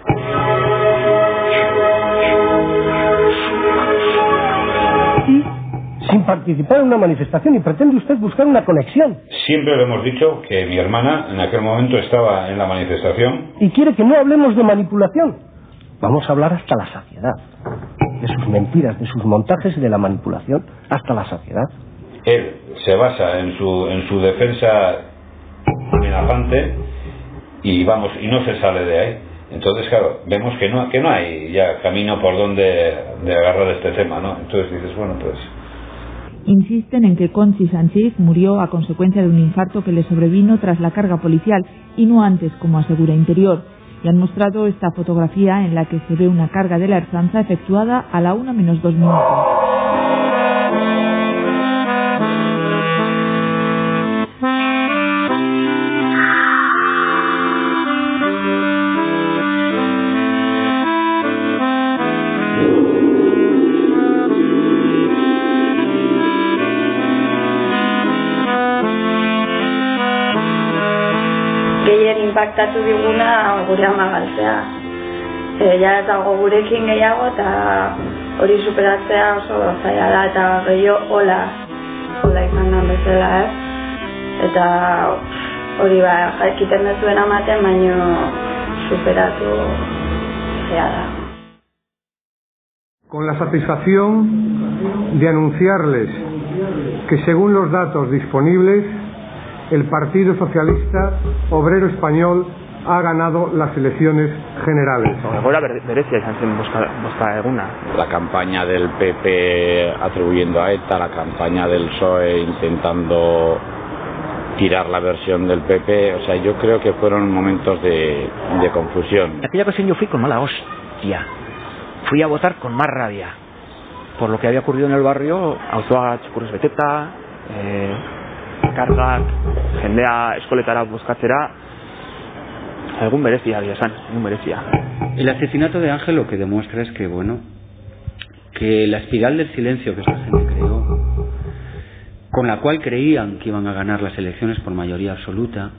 Y sin participar en una manifestación, y pretende usted buscar una conexión. Siempre le hemos dicho que mi hermana en aquel momento estaba en la manifestación. Y quiere que no hablemos de manipulación. Vamos a hablar hasta la saciedad. De sus mentiras, de sus montajes y de la manipulación hasta la saciedad. Él se basa en su en su defensa amenazante y vamos y no se sale de ahí. Entonces, claro, vemos que no que no hay ya camino por donde de agarrar este tema, ¿no? Entonces dices, bueno, pues insisten en que Conchi Sanchis murió a consecuencia de un infarto que le sobrevino tras la carga policial y no antes, como asegura Interior. Y han mostrado esta fotografía en la que se ve una carga de la Ertzaintza efectuada a la una menos dos minutos. Inpaktatu diguna gure ama galtzea. E, ja ez dago gurekin gehiago eta hori superatzea oso zaila da eta gehiago hola hola izan den bezala, ez? Eta hori ba, jakiten ez duen amaten, baino superatu zaila da. Con la satisfacción de anunciarles que según los datos disponibles el Partido Socialista Obrero Español ha ganado las elecciones generales. La campaña del P P atribuyendo a ETA, la campaña del P S O E intentando tirar la versión del P P, o sea, yo creo que fueron momentos de, de confusión. En aquella ocasión yo fui con mala hostia, fui a votar con más rabia por lo que había ocurrido en el barrio, auzoa txukurrez beteta, eh, kargak, jendea eskoletara bozkatzera, algún merecía, esan, algún merecía. El asesinato de Ángel lo que demuestra es que, bueno, que la espiral del silencio que esta gente creó, con la cual creían que iban a ganar las elecciones por mayoría absoluta,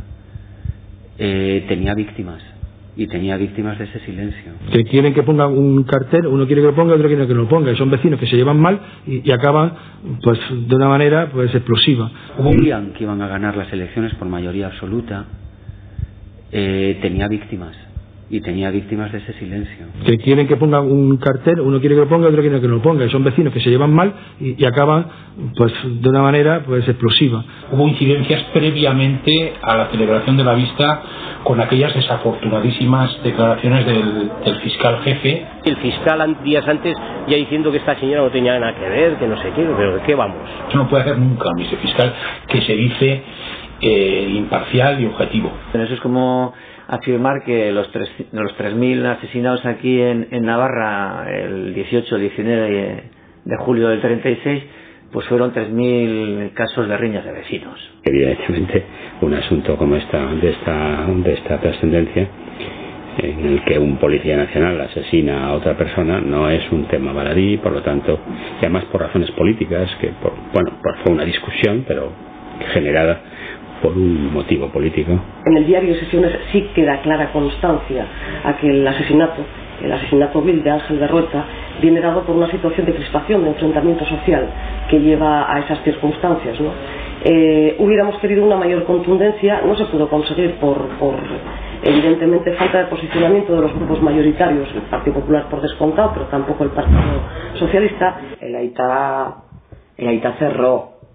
eh, tenía víctimas. Y tenía víctimas de ese silencio. Que quieren que ponga un cartel, uno quiere que lo ponga, otro quiere que no lo ponga. Y son vecinos que se llevan mal y, y acaban pues de una manera pues explosiva. Creían que iban a ganar las elecciones por mayoría absoluta, eh, tenía víctimas. Y tenía víctimas de ese silencio. Que quieren que ponga un cartel, uno quiere que lo ponga, otro quiere que no lo ponga. Y son vecinos que se llevan mal y, y acaban pues de una manera pues explosiva. Hubo incidencias previamente a la celebración de la vista con aquellas desafortunadísimas declaraciones del, del fiscal jefe. El fiscal días antes ya diciendo que esta señora no tenía nada que ver, que no sé qué, pero ¿de qué vamos? Eso no puede hacer nunca un vicefiscal que se dice eh, imparcial y objetivo. Eso es como afirmar que los tres los tres mil asesinados aquí en, en Navarra el dieciocho diecinueve de julio del treinta y seis pues fueron tres mil casos de riñas de vecinos. Evidentemente un asunto como esta de esta de esta trascendencia en el que un policía nacional asesina a otra persona no es un tema baladí, por lo tanto, y además por razones políticas que por, bueno, pues fue una discusión pero generada por un motivo político. En el diario de sesiones sí queda clara constancia a que el asesinato, el asesinato vil de Ángel Berrueta viene dado por una situación de crispación, de enfrentamiento social que lleva a esas circunstancias, ¿no? Eh, hubiéramos querido una mayor contundencia, no se pudo conseguir por, por evidentemente falta de posicionamiento de los grupos mayoritarios, el Partido Popular por descontado, pero tampoco el Partido Socialista. El Aita, el Aita cerró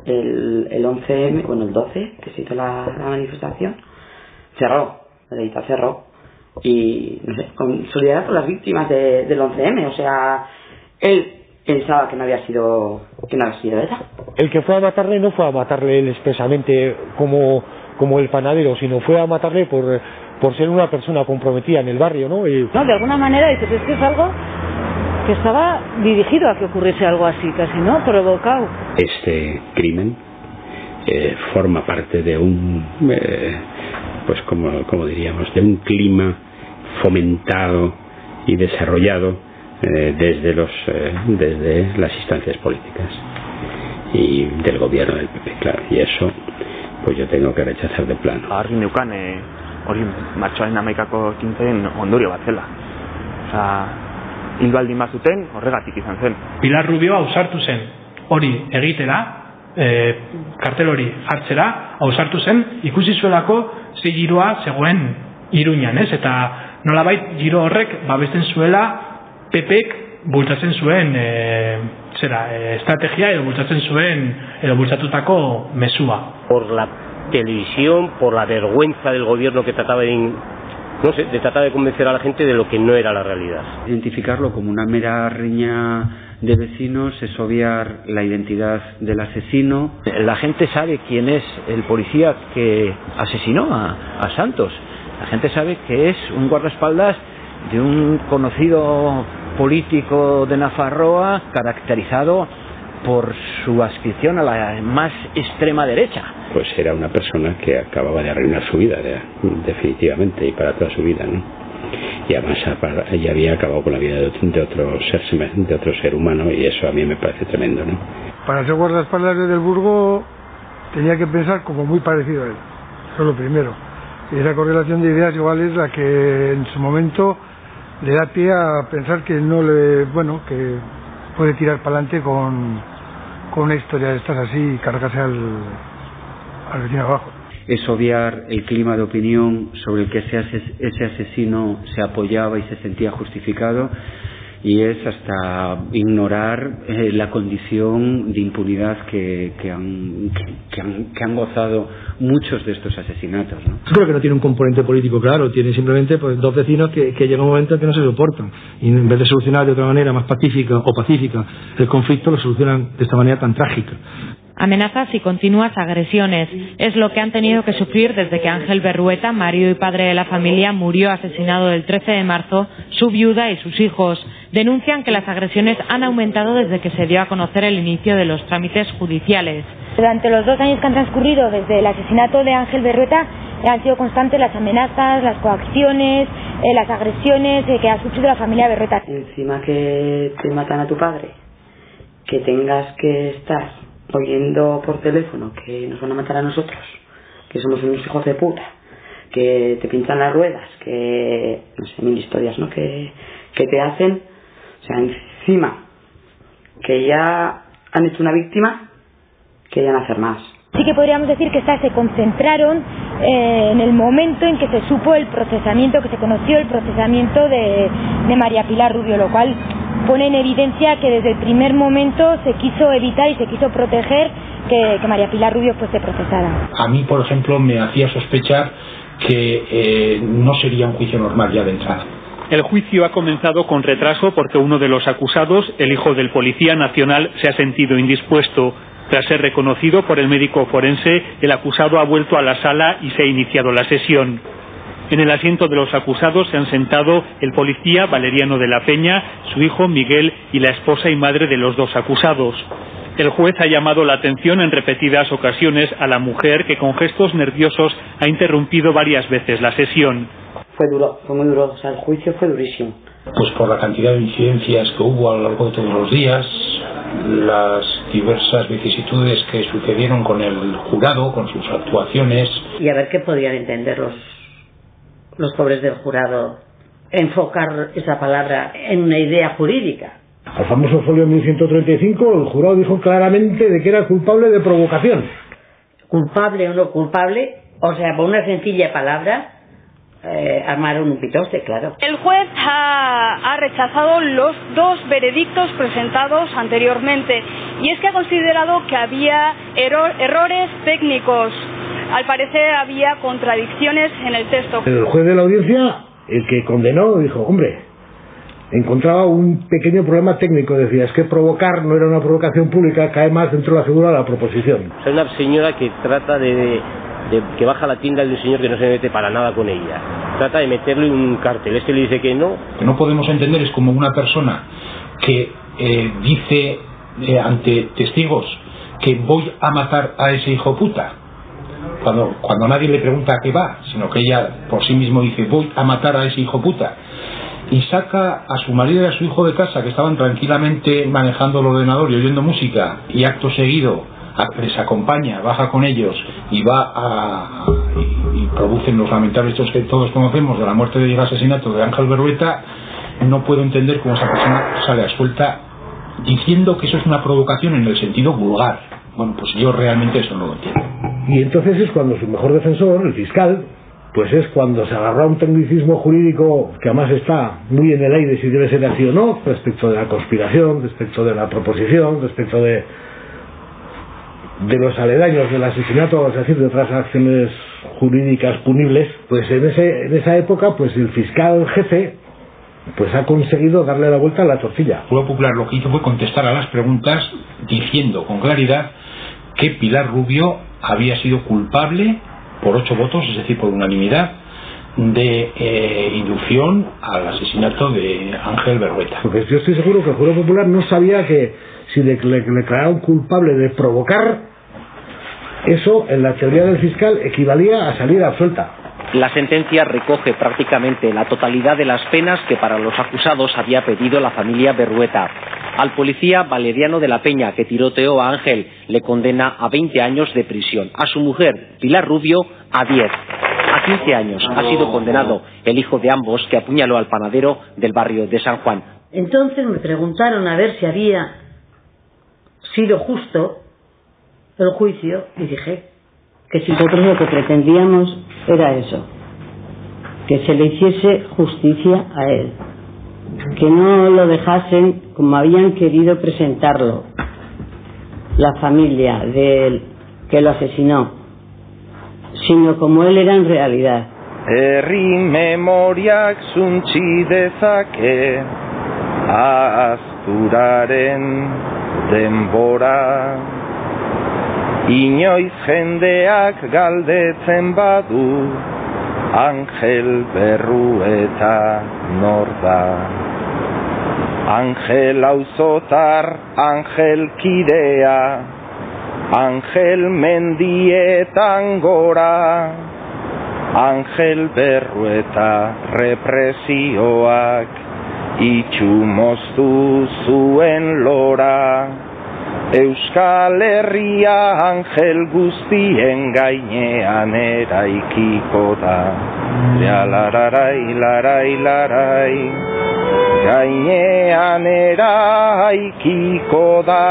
el, el once eme, bueno, el doce, que se hizo la, la manifestación, cerró, la Generalitat cerró, y, no sé, con solidaridad con las víctimas de, del once eme, o sea, él pensaba que no había sido, que no había sido ETA. El que fue a matarle no fue a matarle él expresamente como, como el panadero, sino fue a matarle por, por ser una persona comprometida en el barrio, ¿no? Y... No, de alguna manera dices, es que es algo que estaba dirigido a que ocurriese algo así, casi, ¿no? Provocado. Este crimen eh, forma parte de un, eh, pues como, como diríamos, de un clima fomentado y desarrollado eh, desde los eh, desde las instancias políticas y del gobierno del P P, claro, y eso pues yo tengo que rechazar de plano. Argi neukan eh, hori martxoaren hamaikako ekintzen ondorio bat zela. Osea, hil baldin bazuten horregatik izan zen. Pilar Rubio ausartu zen hori egitera, e, kartel hori jartzera, ausartu zen, ikusi zuelako ze giroa zegoen Iruñan, ez? Eta nolabait giro horrek babesten zuela P Pek bultzatzen zuen e, zera, e, estrategia edo bultzatzen zuen edo bultzatutako mesua. Por la televisión, por la vergüenza del gobierno que trataba de, no sé, de tratar de convencer a la gente de lo que no era la realidad. Identificarlo como una mera riña de vecinos es obviar la identidad del asesino. La gente sabe quién es el policía que asesinó a, a Santos. La gente sabe que es un guardaespaldas de un conocido político de Nafarroa caracterizado por su adscripción a la más extrema derecha. Pues era una persona que acababa de arruinar su vida, definitivamente, y para toda su vida, ¿no? Y además ya había acabado con la vida de otro ser, de otro ser humano, y eso a mí me parece tremendo, ¿no? Para ser guardaespaldas de Del Burgo tenía que pensar como muy parecido a él, eso es lo primero. Y esa correlación de ideas igual es la que en su momento le da pie a pensar que no le, bueno, que puede tirar para adelante con, con una historia de estas así y cargarse al, al vecino abajo. Es obviar el clima de opinión sobre el que ese, ases, ese asesino se apoyaba y se sentía justificado, y es hasta ignorar eh, la condición de impunidad que, que, han, que, han, que han gozado muchos de estos asesinatos, ¿no? Yo creo que no tiene un componente político claro, tiene simplemente pues dos vecinos que, que llega un momento en que no se soportan, y en vez de solucionar de otra manera más pacífica o pacífica el conflicto, lo solucionan de esta manera tan trágica. Amenazas y continuas agresiones es lo que han tenido que sufrir desde que Ángel Berrueta, marido y padre de la familia, murió asesinado el trece de marzo, su viuda y sus hijos. Denuncian que las agresiones han aumentado desde que se dio a conocer el inicio de los trámites judiciales. Durante los dos años que han transcurrido desde el asesinato de Ángel Berrueta han sido constantes las amenazas, las coacciones, eh, las agresiones eh, que ha sufrido la familia Berrueta. Encima que te matan a tu padre, que tengas que estar oyendo por teléfono que nos van a matar a nosotros, que somos unos hijos de puta, que te pinchan las ruedas, que no sé, mil historias, ¿no? Que, que te hacen, o sea, encima que ya han hecho una víctima, querían hacer más. Sí que podríamos decir que estas se concentraron eh, en el momento en que se supo el procesamiento, que se conoció el procesamiento de, de María Pilar Rubio, lo cual pone en evidencia que desde el primer momento se quiso evitar y se quiso proteger que, que María Pilar Rubio fuese procesada. A mí, por ejemplo, me hacía sospechar que eh, no sería un juicio normal ya de entrada. El juicio ha comenzado con retraso porque uno de los acusados, el hijo del policía nacional, se ha sentido indispuesto. Tras ser reconocido por el médico forense, el acusado ha vuelto a la sala y se ha iniciado la sesión. En el asiento de los acusados se han sentado el policía Valeriano de la Peña, su hijo Miguel y la esposa y madre de los dos acusados. El juez ha llamado la atención en repetidas ocasiones a la mujer, que con gestos nerviosos ha interrumpido varias veces la sesión. Fue duro, fue muy duro, o sea, el juicio fue durísimo. Pues por la cantidad de incidencias que hubo a lo largo de todos los días, las diversas vicisitudes que sucedieron con el jurado, con sus actuaciones. Y a ver qué podían entender los, los pobres del jurado, enfocar esa palabra en una idea jurídica. Al famoso folio mil ciento treinta y cinco, el jurado dijo claramente de que era culpable de provocación. Culpable o no culpable, o sea, por una sencilla palabra, Eh, armaron un pitoste, claro. El juez ha, ha rechazado los dos veredictos presentados anteriormente y es que ha considerado que había error, errores técnicos. Al parecer había contradicciones en el texto. El juez de la audiencia, el que condenó, dijo, hombre, encontraba un pequeño problema técnico, decía, es que provocar no era una provocación pública, cae más dentro de la figura de la proposición. Es una señora que trata de, de, de que baja la tienda de un señor que no se mete para nada con ella. Trata de meterle un cartel, este le dice que no. Lo que no podemos entender es como una persona que eh, dice eh, ante testigos que voy a matar a ese hijo puta, cuando, cuando nadie le pregunta a qué va, sino que ella por sí mismo dice voy a matar a ese hijo puta, y saca a su marido y a su hijo de casa, que estaban tranquilamente manejando el ordenador y oyendo música, y acto seguido les acompaña, baja con ellos y va a y, y producen los lamentables hechos que todos conocemos de la muerte y el asesinato de Ángel Berrueta. No puedo entender cómo esa persona sale a suelta diciendo que eso es una provocación en el sentido vulgar. Bueno, pues yo realmente eso no lo entiendo. Y entonces es cuando su mejor defensor, el fiscal, pues es cuando se agarra a un tecnicismo jurídico que además está muy en el aire si debe ser así o no, respecto de la conspiración, respecto de la proposición, respecto de de los aledaños del asesinato, es decir, de otras acciones jurídicas punibles. Pues en ese en esa época, pues el fiscal jefe pues ha conseguido darle la vuelta a la tortilla. El Pueblo Popular lo que hizo fue contestar a las preguntas diciendo con claridad que Pilar Rubio había sido culpable por ocho votos, es decir, por unanimidad, de eh, inducción al asesinato de Ángel Berrueta. Porque yo estoy seguro que el Pueblo Popular no sabía que si le, le, le declararon culpable de provocar, eso en la teoría del fiscal equivalía a salir absuelta. La sentencia recoge prácticamente la totalidad de las penas que para los acusados había pedido la familia Berrueta. Al policía Valeriano de la Peña, que tiroteó a Ángel, le condena a veinte años de prisión. A su mujer, Pilar Rubio, a diez. A quince años ha sido condenado el hijo de ambos, que apuñaló al panadero del barrio de San Juan. Entonces me preguntaron a ver si había sido justo el juicio y dije que si nosotros lo que pretendíamos era eso, que se le hiciese justicia a él, que no lo dejasen como habían querido presentarlo la familia del que lo asesinó, sino como él era en realidad. Herri memoriak zuntzi dezake ahazturaren denbora, inoiz jendeak galdetzen badu Ángel Berrueta nor da. Ángel auzotar, Ángel kidea, Ángel mendietan gora, Ángel Berrueta represioak itxu moztu zuen lora. Euskal Herria Ángel guztien gainean eraikiko da. Lararai, larai, larai, gainean eraikiko da.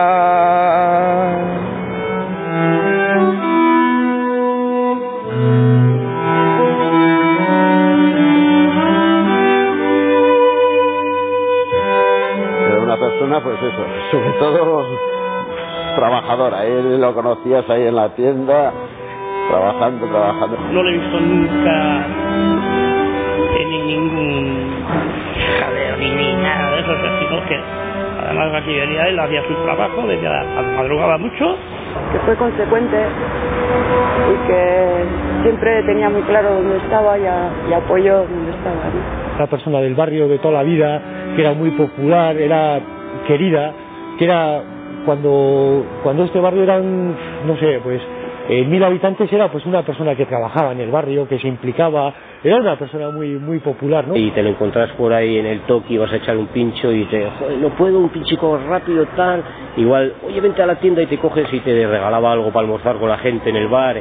Era una persona, pues eso, sobre todo trabajadora. Él lo conocías ahí en la tienda, trabajando, trabajando. No lo he visto nunca en ningún jaleo ni, ni nada de eso, sino que además la actividad él hacía su trabajo, desde la, madrugaba mucho. Que fue consecuente y que siempre tenía muy claro dónde estaba y, a, y apoyó donde estaba, ¿no? Una persona del barrio de toda la vida, que era muy popular, era querida, que era cuando cuando este barrio eran, no sé, pues eh, mil habitantes, era pues una persona que trabajaba en el barrio, que se implicaba, era una persona muy muy popular, ¿no? Y te lo encontrás por ahí en el toque y vas a echar un pincho y te, joder, no puedo, un pinchico rápido, tal, igual, oye, vente a la tienda y te coges y te regalaba algo para almorzar con la gente en el bar.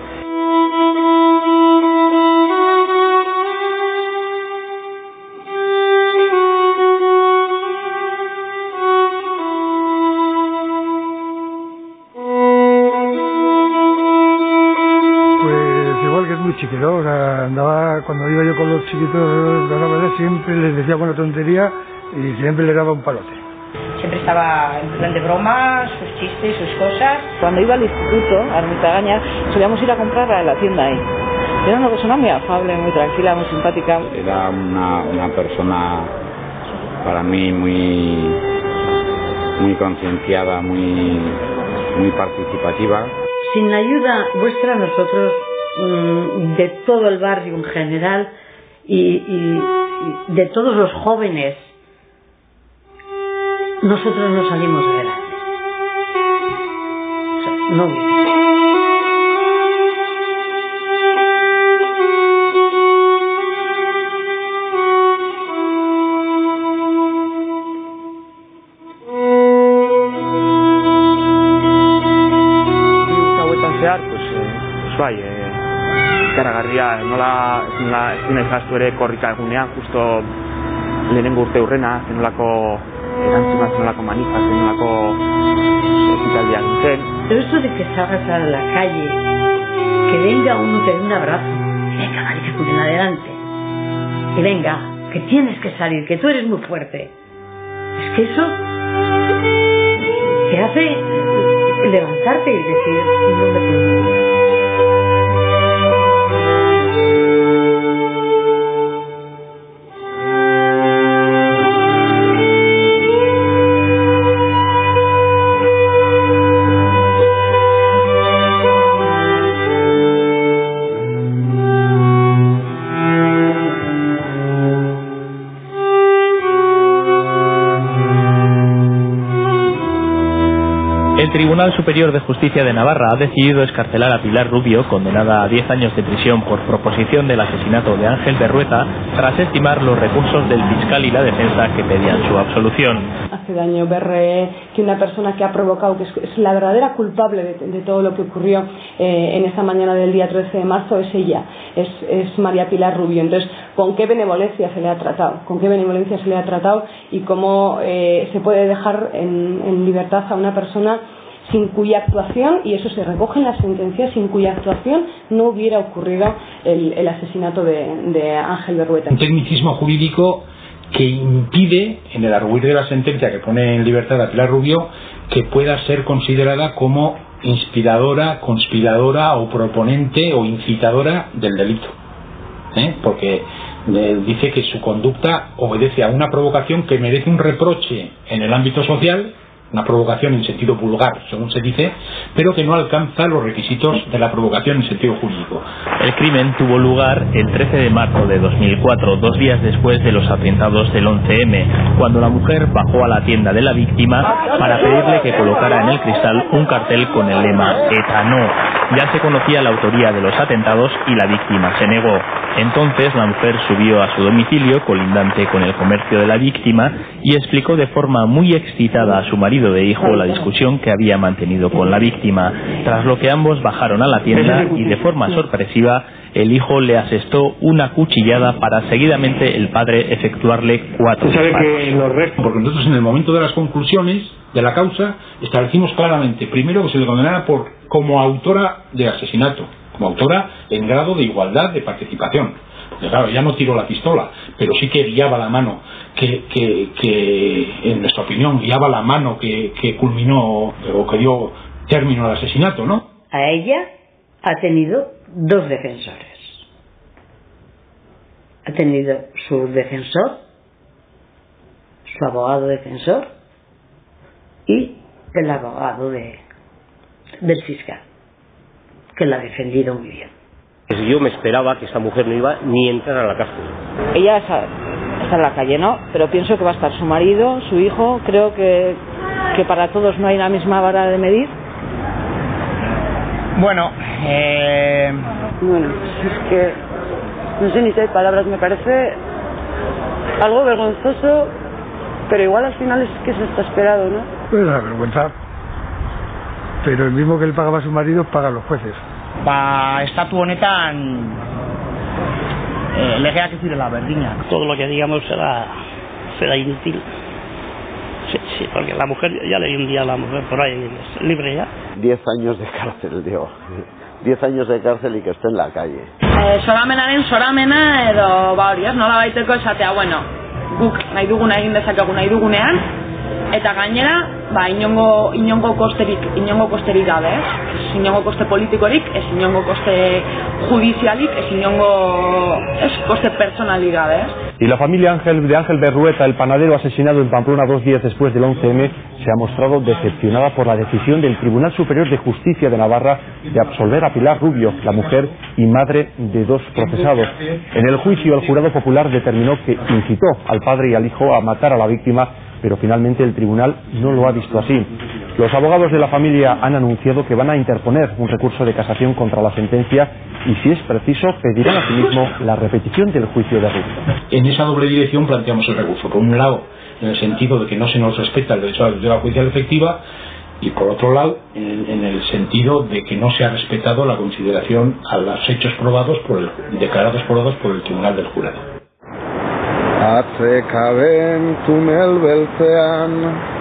Chiquero, o sea, andaba, cuando iba yo con los chiquitos de la verdad, siempre les decía buena tontería y siempre les daba un palote. siempre estaba en plan de bromas, sus chistes, sus cosas. Cuando iba al instituto, a Ermitaña, solíamos ir a comprar a la tienda ahí. Era una persona muy afable, muy tranquila, muy simpática. Era una, una persona para mí muy, muy concienciada, muy, muy participativa. Sin la ayuda vuestra, nosotros, de todo el barrio en general y, y, y de todos los jóvenes, nosotros no salimos adelante. O sea, no hubiese. Bai, ikaragarria, nola ezin naizaztu ere korrika egunean, justo lehenengo urte hurrena, zenolako erantzuna, zenolako manifa, zenolako ekitaldia gintzen. Pero eso de que salgas a la calle, que venga uno, te dé un abrazo, y venga, marica, con adelante, y venga, que tienes que salir, que tú eres muy fuerte. Es que eso te hace levantarte y decir, no me puedo. El Tribunal Superior de Justicia de Navarra ha decidido excarcelar a Pilar Rubio, condenada a diez años de prisión por proposición del asesinato de Ángel Berrueta, tras estimar los recursos del fiscal y la defensa que pedían su absolución. Hace daño ver eh, que una persona que ha provocado, que es, es la verdadera culpable de, de todo lo que ocurrió eh, en esa mañana del día trece de marzo, es ella, es, es María Pilar Rubio. Entonces, ¿con qué benevolencia se le ha tratado? ¿Con qué benevolencia se le ha tratado? Y cómo eh, se puede dejar en, en libertad a una persona sin cuya actuación, y eso se recoge en las sentencias, sin cuya actuación no hubiera ocurrido el, el asesinato de, de Ángel Berrueta. Un tecnicismo jurídico que impide, en el arguir de la sentencia que pone en libertad a Pilar Rubio, que pueda ser considerada como inspiradora, conspiradora o proponente o incitadora del delito. ¿Eh? Porque eh, dice que su conducta obedece a una provocación que merece un reproche en el ámbito social, una provocación en sentido vulgar, según se dice, pero que no alcanza los requisitos de la provocación en sentido jurídico. El crimen tuvo lugar el trece de marzo de dos mil cuatro, dos días después de los atentados del once eme, cuando la mujer bajó a la tienda de la víctima para pedirle que colocara en el cristal un cartel con el lema ETA no. Ya se conocía la autoría de los atentados y la víctima se negó. Entonces la mujer subió a su domicilio, colindante con el comercio de la víctima, y explicó de forma muy excitada a su marido de hijo la discusión que había mantenido con la víctima, tras lo que ambos bajaron a la tienda y de forma sorpresiva el hijo le asestó una cuchillada para seguidamente el padre efectuarle cuatro disparos. disparos. Que los restos, porque nosotros en el momento de las conclusiones de la causa establecimos claramente, primero, que se le condenara por como autora de asesinato, como autora en grado de igualdad de participación. Porque claro, ya no tiró la pistola, pero sí que guiaba la mano, que, que, que en nuestra opinión guiaba la mano que, que culminó o que dio término al asesinato, ¿no? A ella ha tenido dos defensores. Ha tenido su defensor, su abogado defensor y el abogado de, del fiscal, que la ha defendido muy bien. Yo me esperaba que esta mujer no iba ni a entrar a la cárcel. Ella está, está en la calle, ¿no? Pero pienso que va a estar su marido, su hijo. Creo que, que para todos no hay la misma vara de medir. Bueno, eh... Bueno, es que no sé ni si hay palabras. Me parece algo vergonzoso, pero igual al final es que se está esperado, ¿no? Pues la vergüenza. Pero el mismo que él pagaba a su marido, paga a los jueces. Ba, estatu honetan eh, legeak ez direla berdinak. Todo lo que digamos será, será inútil. Sí, sí, porque la mujer, ya leí un día a la mujer por ahí, es libre ya. Diez años de cárcel, digo. Diez años de cárcel y que esté en la calle. Eh, soramenaren soramena edo ba hori, ez nola baiteko esatea, bueno, guk nahi duguna egin dezakegu nahi dugunean, eta gainera ba inongo inongo kosterik inongo kosterik gabe, ez inongo koste politikorik, ez inongo koste judizialik, ez inongo ez koste personalik gabe, ez. Y la familia Ángel, de Ángel Berrueta, el panadero asesinado en Pamplona dos días después del once eme, se ha mostrado decepcionada por la decisión del Tribunal Superior de Justicia de Navarra de absolver a Pilar Rubio, la mujer y madre de dos procesados. En el juicio, el jurado popular determinó que incitó al padre y al hijo a matar a la víctima, pero finalmente el tribunal no lo ha visto así. Los abogados de la familia han anunciado que van a interponer un recurso de casación contra la sentencia y, si es preciso, pedirán asimismo la repetición del juicio de Rubio. En esa doble dirección planteamos el recurso. Por un lado, en el sentido de que no se nos respeta el derecho a la tutela judicial efectiva, y por otro lado, en, en el sentido de que no se ha respetado la consideración a los hechos probados por el, declarados probados por el Tribunal del Jurado. Atzekaben tunel beltzean,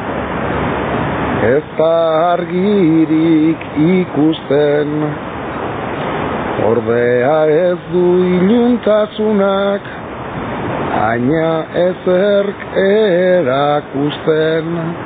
ez da argirik ikusten, ordea ez du iluntasunak, aina ezerk erakusten.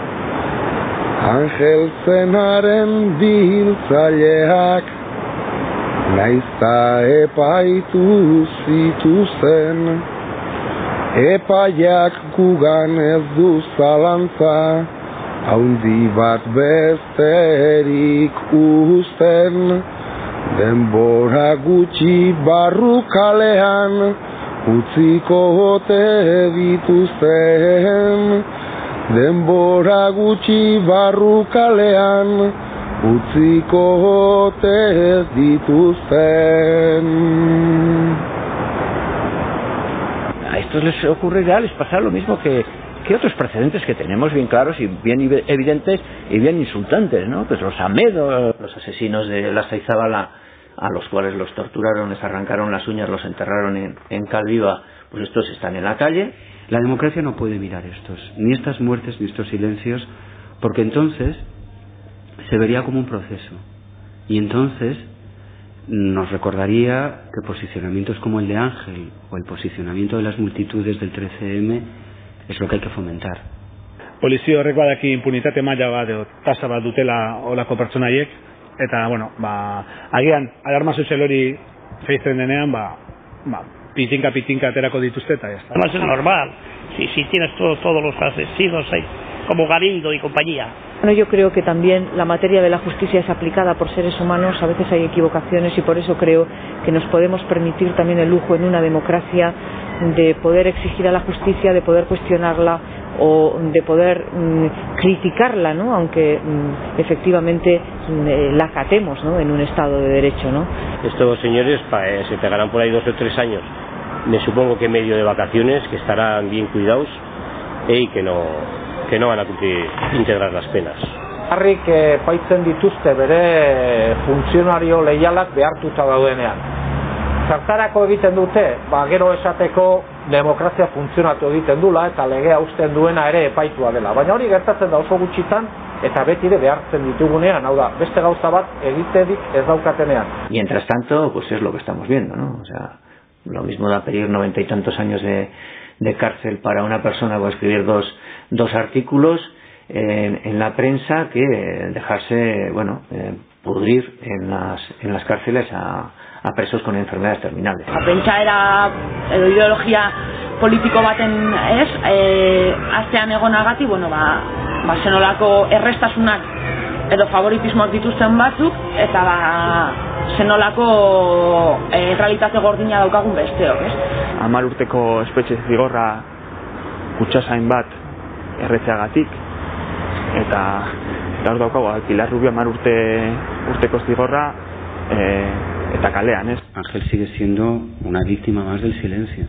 Angel zenaren biltzaileak, naizta epaitu zituzen, epaiak gugan ez du zalantza, haundi bat besterik uzten, denbora gutxi barrukalean, utziko ote dituzten, denbora gutxi barrukalean, utziko ote dituzten. A estos les ocurrirá, les pasará lo mismo que, que otros precedentes que tenemos bien claros y bien evidentes y bien insultantes, ¿no? Pues los Amedo, los asesinos de Lasa y Zabala, a los cuales los torturaron, les arrancaron las uñas, los enterraron en, en cal viva, pues estos están en la calle. La democracia no puede mirar estos, ni estas muertes ni estos silencios, porque entonces se vería como un proceso. Y entonces nos recordaría que posicionamientos como el de Ángel o el posicionamiento de las multitudes del trece eme es lo que hay que fomentar. Polizio horrek badaki impunitate maila bat edo tasa bat dutela olako pertsonaiek, eta bueno, ba, agian alarma sozial hori feizten denean, ba, ba, pitinka pitinka aterako dituzte eta ya está. Además es normal, si, si tienes todo, todos los asesinos ahí, como Galindo y compañía. Bueno, yo creo que también la materia de la justicia es aplicada por seres humanos, a veces hay equivocaciones y por eso creo que nos podemos permitir también el lujo en una democracia de poder exigir a la justicia, de poder cuestionarla o de poder mmm, criticarla, ¿no? Aunque mmm, efectivamente mmm, la acatemos, ¿no? En un Estado de Derecho, ¿no? Estos señores eh, se pegarán por ahí dos o tres años, me supongo que medio de vacaciones, que estarán bien cuidados eh, y que no, que no van a cumplir integrar las penas. Harrik epaitzen dituzte bere funtzionario leialak behartuta daudenean. Zertarako egiten dute, ba, gero esateko demokrazia funtzionatu egiten dula eta legea uzten duena ere epaitua dela. Baina hori gertatzen da oso gutxitan eta beti ere behartzen ditugunean, hau da, beste gauza bat egiterik ez daukatenean. Mientras tanto, pues es lo que estamos viendo, ¿no? O sea, lo mismo da pedir noventa y tantos años de, de cárcel para una persona o escribir dos, dos artículos en, en la prensa que dejarse, bueno, eh, pudrir en las, en las cárceles a a presos con enfermedades terminales. La pentsa era edo ideologia politiko baten ez, e, astean egonagatik, bueno, ba, ba zenolako errestasunak edo favoritismoak dituzten batzuk, eta ba zenolako e, realitate gordina daukagun besteok, ez? Hamar urteko espetxe zigorra kutxazain bat erretzeagatik, eta gaur daukagu, Pilar Rubio hamar urte, urteko zigorra, eh, eta kalean, ez? Ángel sigue siendo una víctima más del silencio.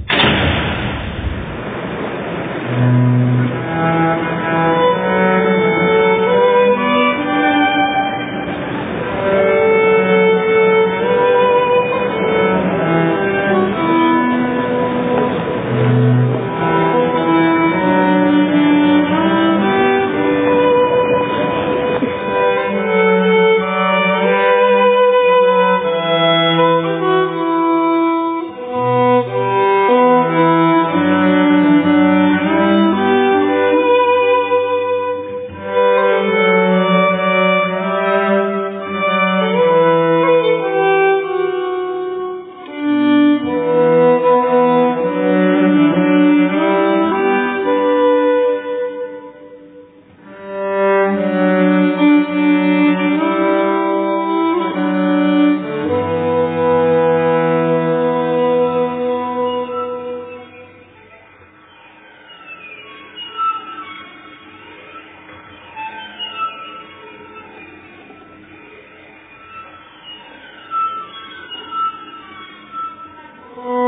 Thank